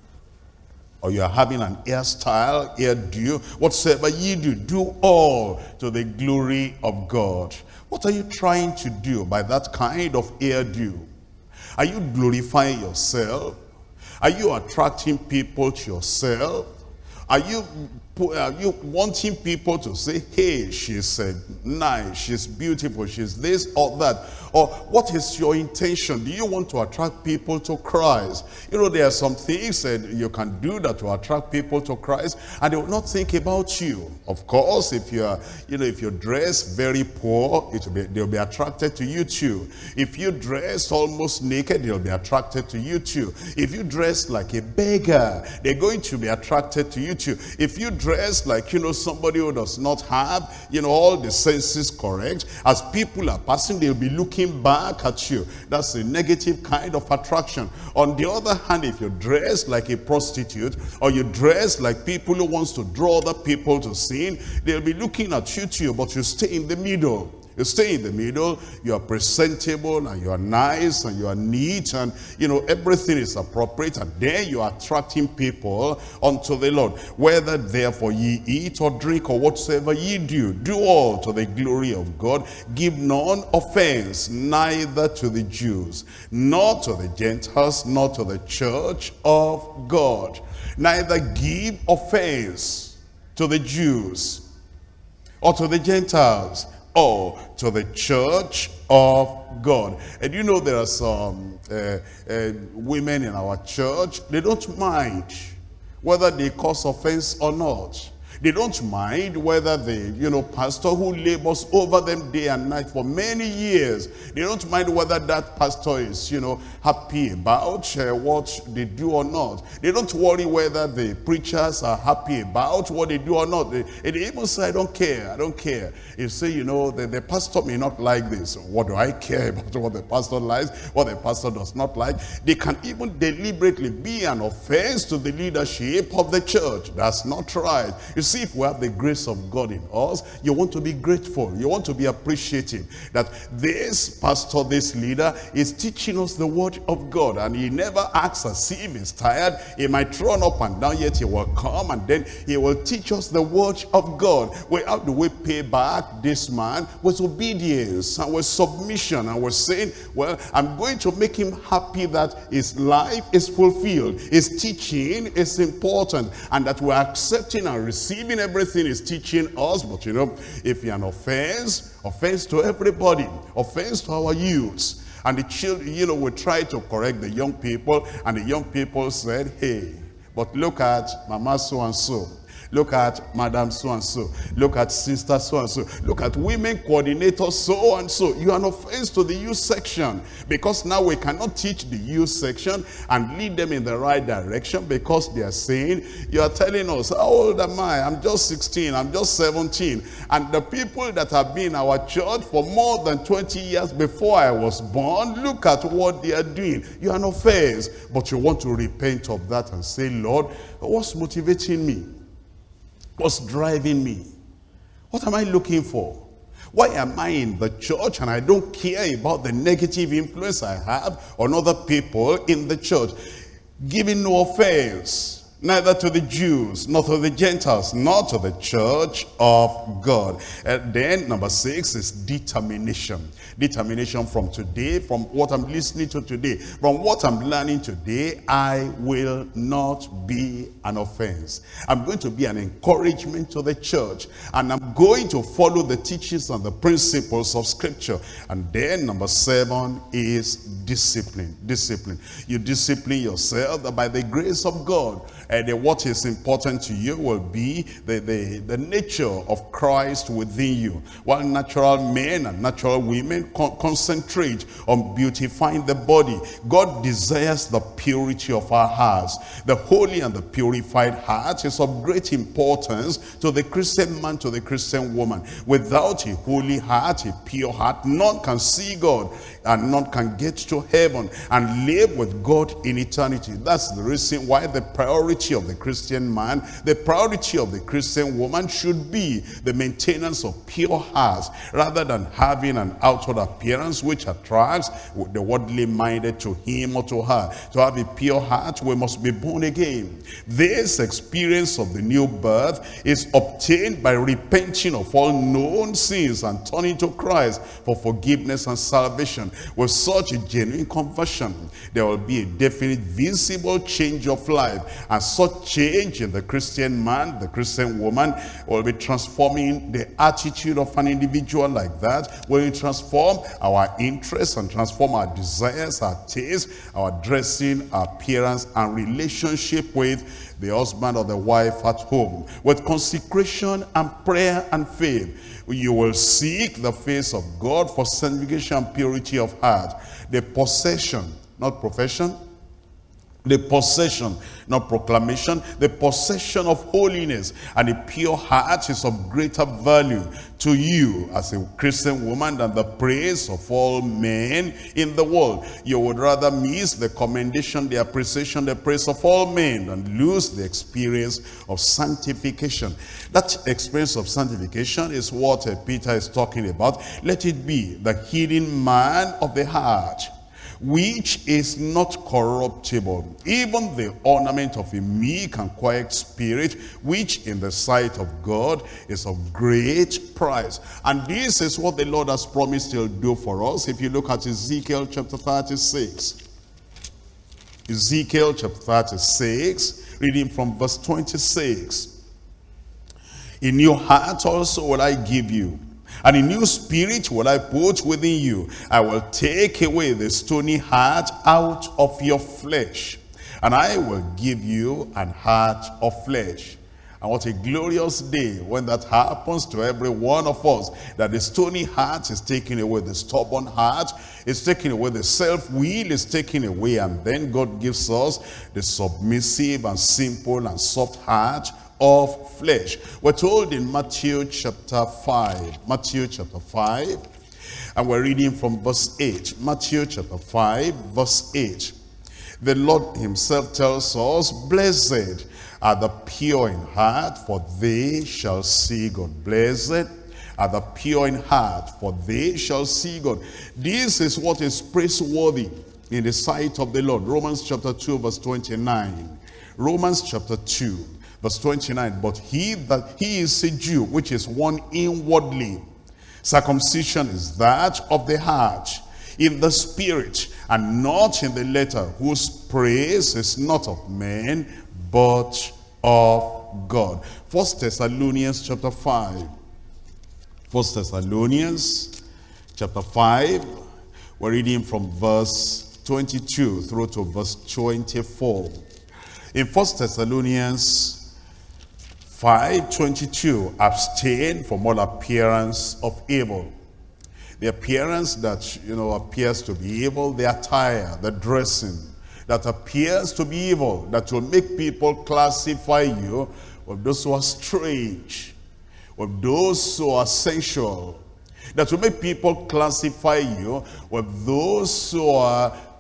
or you are having an hairstyle, hairdo, whatsoever ye do, do all to the glory of God. What are you trying to do by that kind of hairdo? Are you glorifying yourself? Are you attracting people to yourself? Are you, are you wanting people to say, hey, she's uh, nice, she's beautiful, she's this or that? Or what is your intention? Do you want to attract people to Christ? You know, there are some things that you can do that to attract people to Christ, and they will not think about you. Of course, if you are, you know, if you dress very poor, it will be, they'll be attracted to you too. If you dress almost naked, they'll be attracted to you too. If you dress like a beggar, they're going to be attracted to you too. If you dress like, you know, somebody who does not have, you know, all the senses correct, as people are passing, they'll be looking back at you. That's a negative kind of attraction. On the other hand, if you dress like a prostitute, or you dress like people who wants to draw other people to sin, they'll be looking at you too, but you stay in the middle. You stay in the middle, you are presentable, and you are nice, and you are neat, and you know everything is appropriate, and there you are attracting people unto the Lord. Whether therefore ye eat or drink or whatsoever ye do, do all to the glory of God. Give none offense, neither to the Jews, nor to the Gentiles, nor to the church of God. Neither give offense to the Jews or to the Gentiles, or to the church of God. And you know there are some uh, uh, women in our church, they don't mind whether they cause offense or not. They don't mind whether the, you know, pastor who labors over them day and night for many years, they don't mind whether that pastor is, you know, happy about uh, what they do or not. They don't worry whether the preachers are happy about what they do or not. They, they even say, I don't care, I don't care. You say, you know, the, the pastor may not like this. What do I care about what the pastor likes, what the pastor does not like? They can even deliberately be an offense to the leadership of the church. That's not right. You see, if we have the grace of God in us, you want to be grateful. You want to be appreciative that this pastor, this leader is teaching us the word of God, and he never acts as if he's tired. He might run up and down, yet he will come and then he will teach us the word of God. Well, how do we pay back this man? With obedience and with submission, and we're saying, well, I'm going to make him happy that his life is fulfilled, his teaching is important, and that we're accepting and receiving everything is teaching us. But you know, if you're an offense, offense to everybody, offense to our youths, and the children, you know, we try to correct the young people, and the young people said, hey, but look at Mama so-and-so. Look at Madam so-and-so. Look at Sister so-and-so. Look at women coordinators so-and-so. You are an offense to the youth section, because now we cannot teach the youth section and lead them in the right direction, because they are saying, you are telling us, how old am I? I'm just sixteen, I'm just seventeen. And the people that have been in our church for more than twenty years before I was born, look at what they are doing. You are an offense, but you want to repent of that and say, Lord, what's motivating me? What's driving me? What am I looking for? Why am I in the church and I don't care about the negative influence I have on other people in the church? Giving no offense, neither to the Jews, nor to the Gentiles, nor to the church of God. And then number six is determination. Determination from today, from what I'm listening to today, from what I'm learning today, I will not be an offense. I'm going to be an encouragement to the church, and I'm going to follow the teachings and the principles of Scripture. And then number seven is discipline. Discipline. You discipline yourself that by the grace of God, and uh, what is important to you will be the, the, the nature of Christ within you. While natural men and natural women con concentrate on beautifying the body, God desires the purity of our hearts. The holy and the purified heart is of great importance to the Christian man, to the Christian woman. Without a holy heart, a pure heart, none can see God, and none can get to heaven and live with God in eternity. That's the reason why the priority of the Christian man, the priority of the Christian woman should be the maintenance of pure hearts, rather than having an outward appearance which attracts the worldly minded to him or to her. To have a pure heart, we must be born again. This experience of the new birth is obtained by repenting of all known sins and turning to Christ for forgiveness and salvation. With such a genuine conversion, there will be a definite visible change of life, and such change in the Christian man, the Christian woman, will be transforming the attitude of an individual like that. Will transform our interests and transform our desires, our tastes, our dressing, our appearance, and relationship with the husband or the wife at home. With consecration and prayer and faith, you will seek the face of God for sanctification and purity of heart. The possession, not profession, the possession, not proclamation, the possession of holiness and a pure heart is of greater value to you as a Christian woman than the praise of all men in the world. You would rather miss the commendation, the appreciation, the praise of all men than lose the experience of sanctification. That experience of sanctification is what uh, Peter is talking about. Let it be the hidden man of the heart, which is not corruptible, even the ornament of a meek and quiet spirit, which in the sight of God is of great price. And this is what the Lord has promised he'll do for us. If you look at Ezekiel chapter thirty-six, Ezekiel chapter thirty-six, reading from verse twenty-six. A new heart also will I give you, and a new spirit will I put within you. I will take away the stony heart out of your flesh, and I will give you an heart of flesh. And what a glorious day when that happens to every one of us, that the stony heart is taken away, the stubborn heart is taken away, the self-will is taken away, and then God gives us the submissive and simple and soft heart of flesh. We're told in Matthew chapter five, Matthew chapter five, and we're reading from verse eight. Matthew chapter five, verse eight. The Lord himself tells us, blessed are the pure in heart, for they shall see God. Blessed are the pure in heart, for they shall see God. This is what is praiseworthy in the sight of the Lord. Romans chapter two, verse twenty-nine. Romans chapter two, verse twenty-nine. But he that he is a Jew, which is one inwardly. Circumcision is that of the heart, in the spirit, and not in the letter, whose praise is not of men, but of God. First Thessalonians chapter five. First Thessalonians chapter five. We're reading from verse twenty-two through to verse twenty-four. In First Thessalonians five twenty-two, abstain from all appearance of evil. The appearance that, you know, appears to be evil, the attire, the dressing that appears to be evil, that will make people classify you with those who are strange, with those who are sensual, that will make people classify you with those who are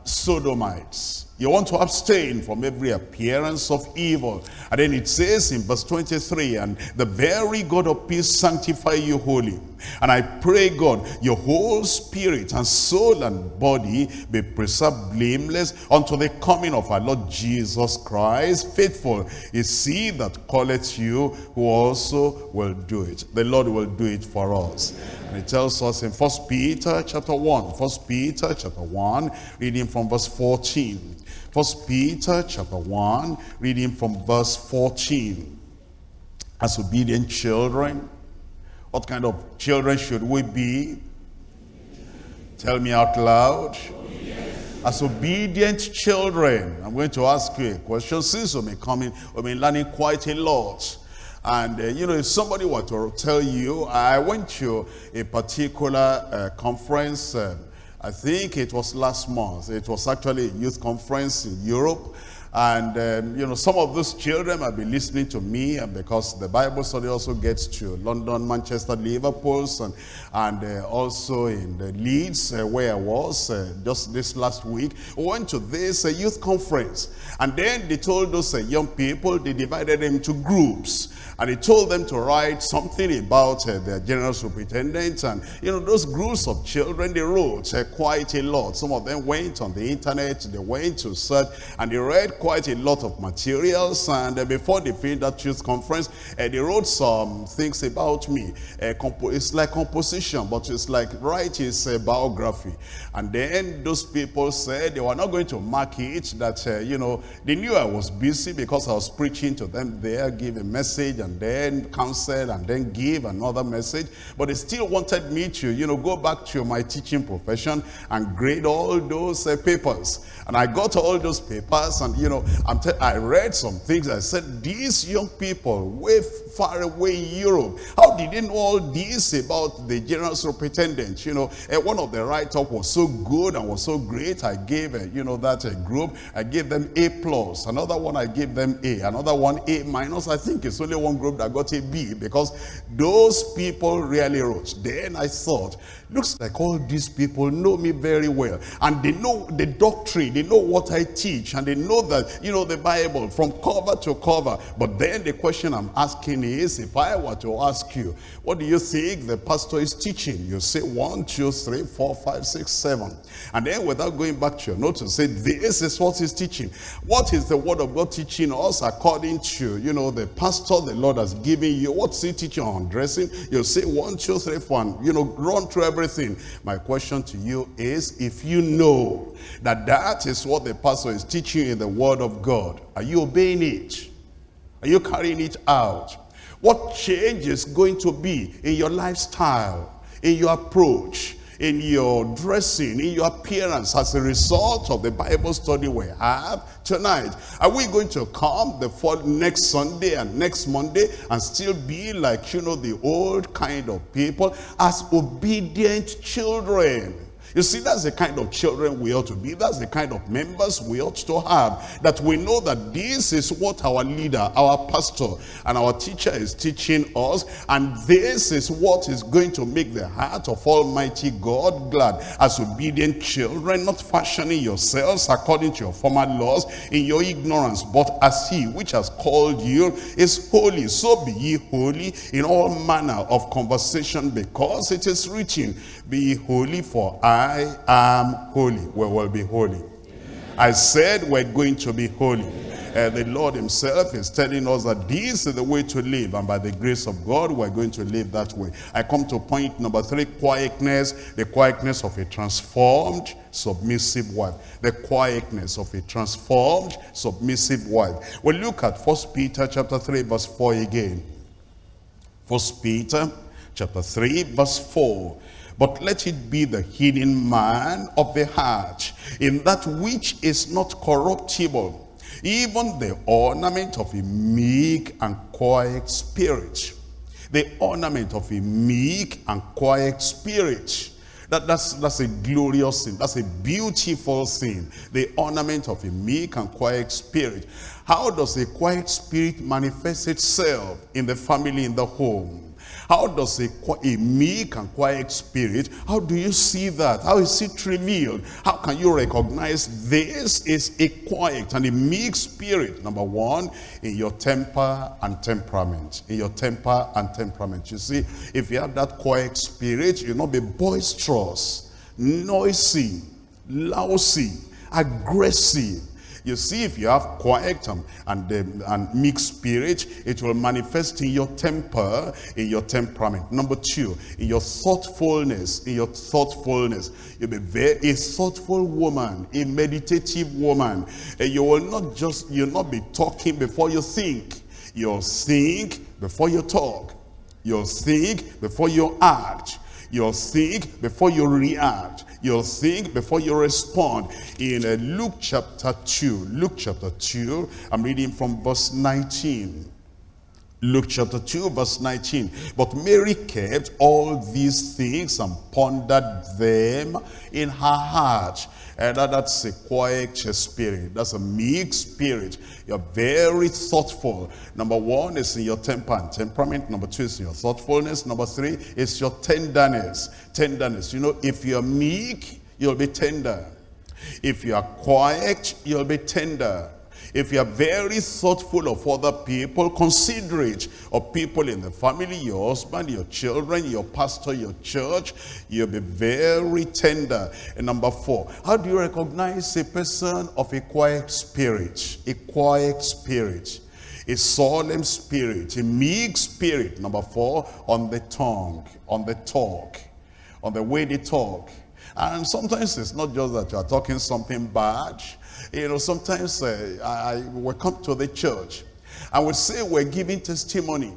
sodomites. You want to abstain from every appearance of evil. And then it says in verse twenty-three, and the very God of peace sanctify you wholly. And I pray, God, your whole spirit and soul and body be preserved blameless unto the coming of our Lord Jesus Christ. Faithful is he that calleth you, who also will do it. The Lord will do it for us. And it tells us in First Peter chapter one, First Peter chapter one, reading from verse fourteen. First Peter chapter one, reading from verse fourteen. As obedient children, what kind of children should we be? Tell me out loud. As obedient children, I'm going to ask you a question. Since we've been coming, we've been learning quite a lot. And, uh, you know, if somebody were to tell you, I went to a particular uh, conference, uh, I think it was last month. It was actually a youth conference in Europe. And, um, you know, some of those children might be listening to me, and because the Bible study also gets to London, Manchester, Liverpool, and, and uh, also in the Leeds, uh, where I was uh, just this last week. We went to this uh, youth conference. And then they told those uh, young people, they divided them into groups. And they told them to write something about uh, their general superintendent. And, you know, those groups of children, they wrote uh, quite a lot. Some of them went on the internet, they went to search, and they read quite a lot of materials. And uh, before they finished that youth conference, uh, they wrote some things about me. Uh, it's like composition, but it's like writing a biography. And then those people said they were not going to mark it, that, uh, you know, they knew I was busy because I was preaching to them there, give a message, and then counsel, and then give another message. But they still wanted me to, you know, go back to my teaching profession and grade all those uh, papers. And I got all those papers, and, you know, I'm t I read some things. I said, these young people way far away in Europe, how did they know all this about the general superintendent? You know, uh, one of the write-up was so good and was so great. I gave, uh, you know, that uh, group, I gave them A plus. Another one, I gave them A. Another one, A minus. I think it's only one group that got a B, because those people really wrote. Then I thought, looks like all these people know me very well, and they know the doctrine, they know what I teach, and they know that, you know, the Bible from cover to cover. But then the question I'm asking is, if I were to ask you, what do you think the pastor is teaching? You say one, two, three, four, five, six, seven. And then without going back to your notes, you say, this is what he's teaching. What is the word of God teaching us according to, you know, the pastor the Lord has given you? What's he teaching on dressing? You say one, two, three, four, and, you know, run through everything. My question to you is, if you know that that is what the pastor is teaching in the word of God, are you obeying it? Are you carrying it out? What change is going to be in your lifestyle, in your approach, in your dressing, in your appearance as a result of the Bible study we have tonight? Are we going to come the fall next Sunday and next Monday and still be like, you know, the old kind of people, as obedient children? You see, that's the kind of children we ought to be. That's the kind of members we ought to have. That we know that this is what our leader, our pastor, and our teacher is teaching us. And this is what is going to make the heart of Almighty God glad. As obedient children, not fashioning yourselves according to your former laws in your ignorance, but as he which has called you is holy. So be ye holy in all manner of conversation, because it is written, be ye holy, for I I am holy. We will be holy. Amen. I said we're going to be holy. Uh, the Lord himself is telling us that this is the way to live, and by the grace of God we're going to live that way. I come to point number three, quietness. The quietness of a transformed, submissive wife. The quietness of a transformed, submissive wife. We'll look at First Peter chapter three verse four again. First Peter chapter three verse four. But let it be the hidden man of the heart, in that which is not corruptible, even the ornament of a meek and quiet spirit. The ornament of a meek and quiet spirit. That, that's, that's a glorious thing. That's a beautiful thing. The ornament of a meek and quiet spirit. How does a quiet spirit manifest itself in the family, in the home? How does a, a meek and quiet spirit, how do you see that? How is it revealed? How can you recognize this is a quiet and a meek spirit? Number one, in your temper and temperament. In your temper and temperament. You see, if you have that quiet spirit, you'll not be boisterous, noisy, lousy, aggressive. You see, if you have quiet and, and, um, and meek spirit, it will manifest in your temper, in your temperament. Number two, in your thoughtfulness, in your thoughtfulness. You'll be very, a thoughtful woman, a meditative woman. And you will not just, you'll not be talking before you think. You'll think before you talk. You'll think before you act. You'll think before you react. You'll think before you respond. In uh, Luke chapter two, Luke chapter two, I'm reading from verse nineteen. Luke chapter two, verse nineteen. But Mary kept all these things and pondered them in her heart. And that, that's a quiet spirit. That's a meek spirit. You're very thoughtful. Number one is in your temper and temperament. Number two is in your thoughtfulness. Number three is your tenderness. Tenderness. You know, if you're meek, you'll be tender. If you are quiet, you'll be tender. If you are very thoughtful of other people, considerate of people in the family, your husband, your children, your pastor, your church, you'll be very tender. And number four, how do you recognize a person of a quiet spirit? A quiet spirit, a solemn spirit, a meek spirit. Number four, on the tongue, on the talk, on the way they talk. And sometimes it's not just that you are talking something bad. You know, sometimes uh, I, I will come to the church and we say we're giving testimony.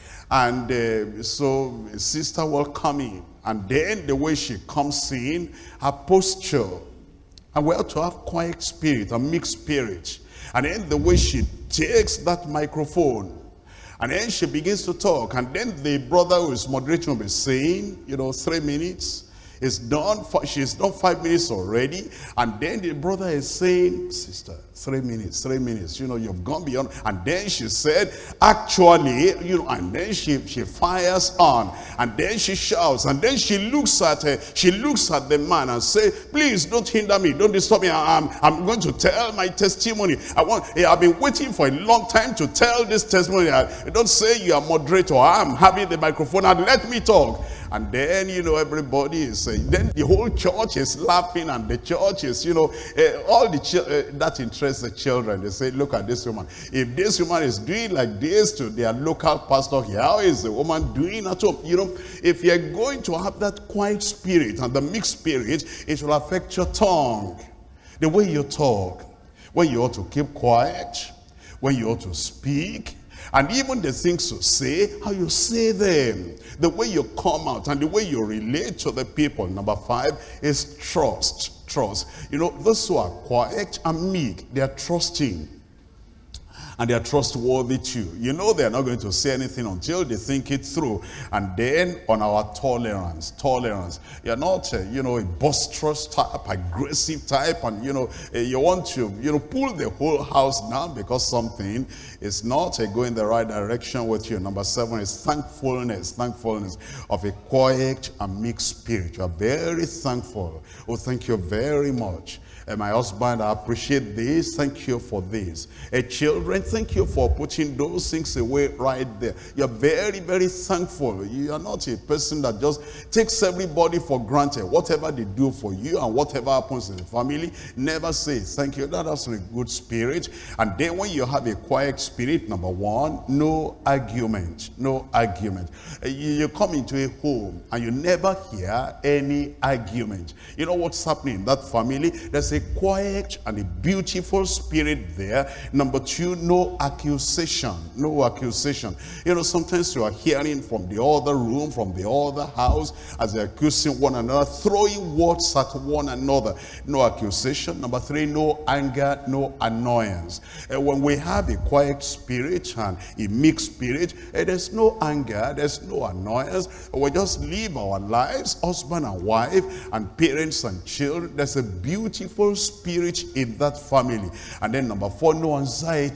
And uh, so a sister will come in. And then the way she comes in, her posture. And we have to have quiet spirit, a mixed spirit. And then the way she takes that microphone. And then she begins to talk. And then the brother who is moderating will be saying, you know, three minutes. It's done, she's done five minutes already. And then the brother is saying, sister, three minutes, three minutes. You know, you've gone beyond. And then she said, actually, you know, and then she, she fires on. And then she shouts. And then she looks at her, she looks at the man and says, please don't hinder me. Don't disturb me. I'm, I'm going to tell my testimony. I want, I've been waiting for a long time to tell this testimony. I, don't say you are moderator. I'm having the microphone and let me talk. And then, you know, everybody is saying, then the whole church is laughing, and the church is, you know, uh, all the uh, that interests the children. They say, look at this woman. If this woman is doing like this to their local pastor here, how is the woman doing at home? You know, if you're going to have that quiet spirit and the mixed spirit, it will affect your tongue, the way you talk, when you ought to keep quiet, when you ought to speak. And even the things you say, how you say them, the way you come out, and the way you relate to the people. Number five is trust. Trust. You know, those who are quiet and meek, they are trusting. And they are trustworthy too. You know they are not going to say anything until they think it through. And then on our tolerance, tolerance. You're not, uh, you know, a boisterous type, aggressive type, and, you know, uh, you want to, you know, pull the whole house down because something is not uh, going the right direction with you. Number seven is thankfulness, thankfulness of a quiet and meek spirit. You are very thankful. Oh, thank you very much. And my husband, I appreciate this. Thank you for this. And children, thank you for putting those things away right there. You're very, very thankful. You are not a person that just takes everybody for granted. Whatever they do for you and whatever happens in the family, never say thank you. That's a good spirit. And then when you have a quiet spirit, number one, no argument. No argument. You, you come into a home and you never hear any argument. You know what's happening in that family? There's a quiet and a beautiful spirit there. Number two, no accusation. No accusation. You know, sometimes you are hearing from the other room, from the other house, as they're accusing one another, throwing words at one another. No accusation. Number three, no anger, no annoyance. And when we have a quiet spirit and a mixed spirit, there's no anger, there's no annoyance. We just live our lives, husband and wife, and parents and children. There's a beautiful spirit in that family. And then number four, no anxiety.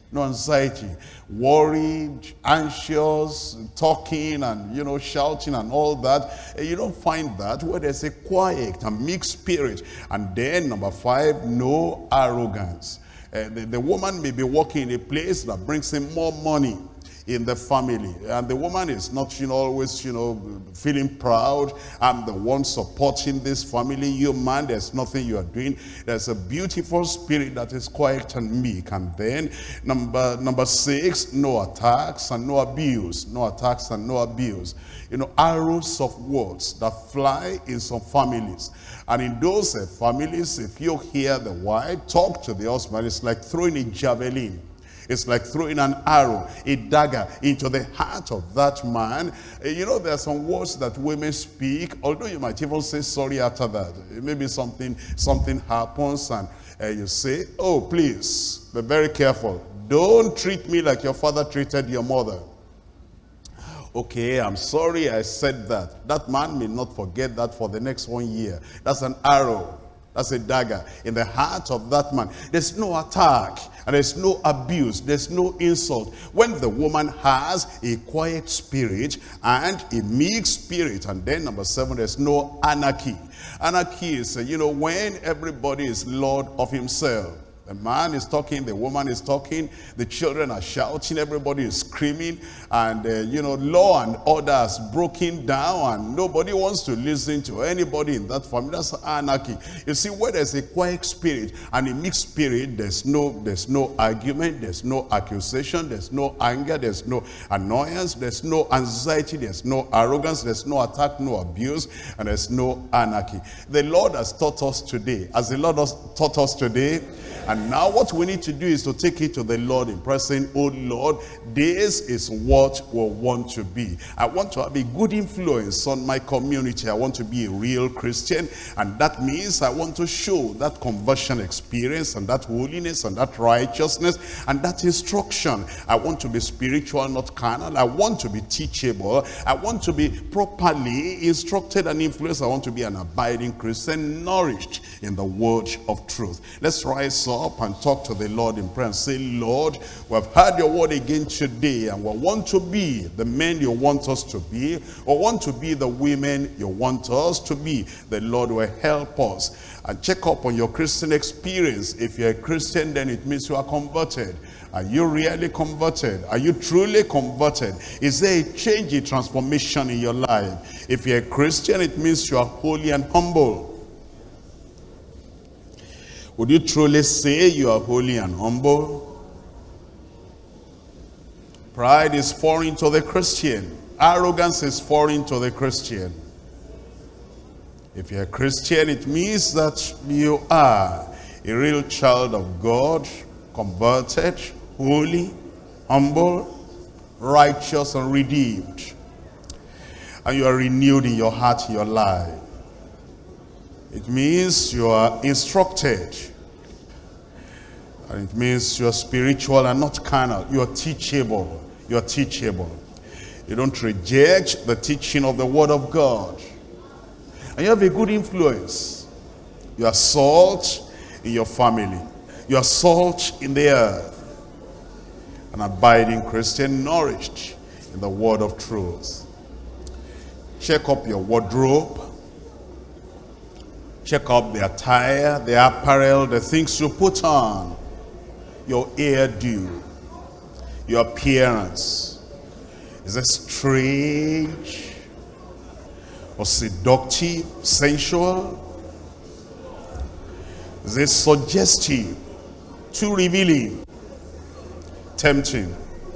No anxiety, worried, anxious, talking and, you know, shouting and all that. You don't find that where there's a quiet and meek spirit. And then number five, no arrogance. Uh, the, the woman may be working in a place that brings in more money in the family, and the woman is not, you know, always, you know, feeling proud. I'm the one supporting this family. You man, there's nothing you are doing. There's a beautiful spirit that is quiet and meek. And then number number six, no attacks and no abuse. No attacks and no abuse. You know, arrows of words that fly in some families. And in those uh, families, if you hear the wife talk to the husband, it's like throwing a javelin. It's like throwing an arrow, a dagger into the heart of that man. You know, there are some words that women speak, although you might even say sorry after that. Maybe something, something happens and uh, you say, oh, please, be very careful. Don't treat me like your father treated your mother. Okay, I'm sorry I said that. That man may not forget that for the next one year. That's an arrow. That's a dagger in the heart of that man. There's no attack and there's no abuse. There's no insult. When the woman has a quiet spirit and a meek spirit. And then number seven, there's no anarchy. Anarchy is, uh, you know, when everybody is Lord of himself. The man is talking, the woman is talking, the children are shouting, everybody is screaming, and uh, you know, law and order has broken down, and nobody wants to listen to anybody in that family. That's anarchy. You see, where there's a quiet spirit and a mixed spirit, there's no, there's no argument, there's no accusation, there's no anger, there's no annoyance, there's no anxiety, there's no arrogance, there's no attack, no abuse, and there's no anarchy. The Lord has taught us today, as the Lord has taught us today. And now what we need to do is to take it to the Lord in prayer, saying, oh Lord, this is what we want to be. I want to have a good influence on my community. I want to be a real Christian. And that means I want to show that conversion experience and that holiness and that righteousness and that instruction. I want to be spiritual, not carnal. I want to be teachable. I want to be properly instructed and influenced. I want to be an abiding Christian, nourished in the word of truth. Let's rise up and talk to the Lord in prayer and say, Lord, we have heard your word again today, and we want to be the men you want us to be, or want to be the women you want us to be. The Lord will help us. And check up on your Christian experience. If you're a Christian, then it means you are converted. Are you really converted? Are you truly converted? Is there a change, a transformation in your life? If you're a Christian, it means you are holy and humble. Would you truly say you are holy and humble? Pride is foreign to the Christian. Arrogance is foreign to the Christian. If you're a Christian, it means that you are a real child of God, converted, holy, humble, righteous, and redeemed. And you are renewed in your heart, your life. It means you are instructed. And it means you are spiritual and not carnal. You are teachable. You are teachable. You don't reject the teaching of the word of God. And you have a good influence. You are salt in your family. You are salt in the earth. An abiding Christian, nourished in the word of truth. Check up your wardrobe. Check up the attire, the apparel, the things you put on. Your hairdo, your appearance. Is it strange or seductive, sensual? Is it suggestive, too revealing, tempting,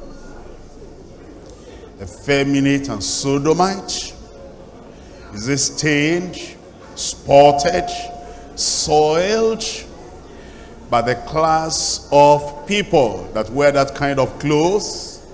effeminate and sodomite? Is it stained, spotted, soiled by the class of people that wear that kind of clothes?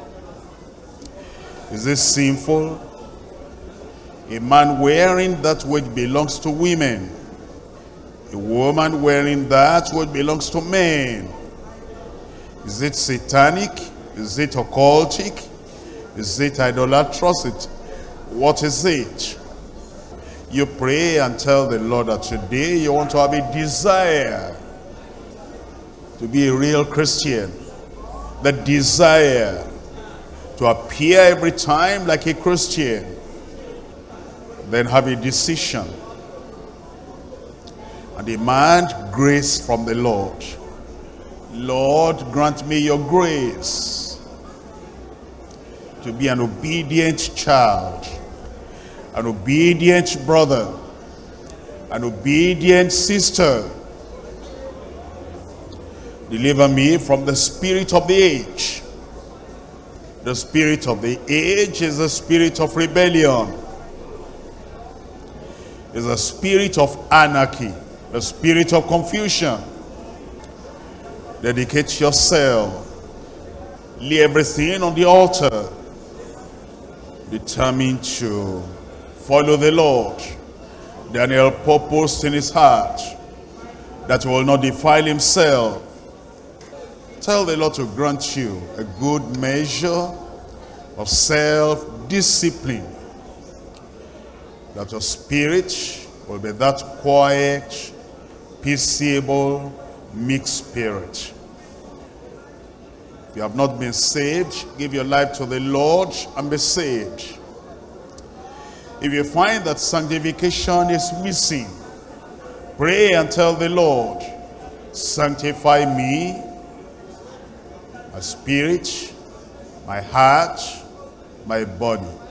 Is this sinful? A man wearing that which belongs to women, a woman wearing that which belongs to men. Is it satanic? Is it occultic? Is it idolatrous? It, what is it? You pray and tell the Lord that today you want to have a desire to be a real Christian. the desire to appear every time like a Christian, then have a decision and demand grace from the Lord. Lord, grant me your grace to be an obedient child, an obedient brother, an obedient sister. Deliver me from the spirit of the age. The spirit of the age is the spirit of rebellion. It's a spirit of anarchy, a spirit of confusion. Dedicate yourself. Lay everything on the altar. Determined to follow the Lord. Daniel purposed in his heart that he will not defile himself. Tell the Lord to grant you a good measure of self-discipline, that your spirit will be that quiet, peaceable, meek spirit. If you have not been saved, give your life to the Lord and be saved. If you find that sanctification is missing, pray and tell the Lord, sanctify me, my spirit, my heart, my body.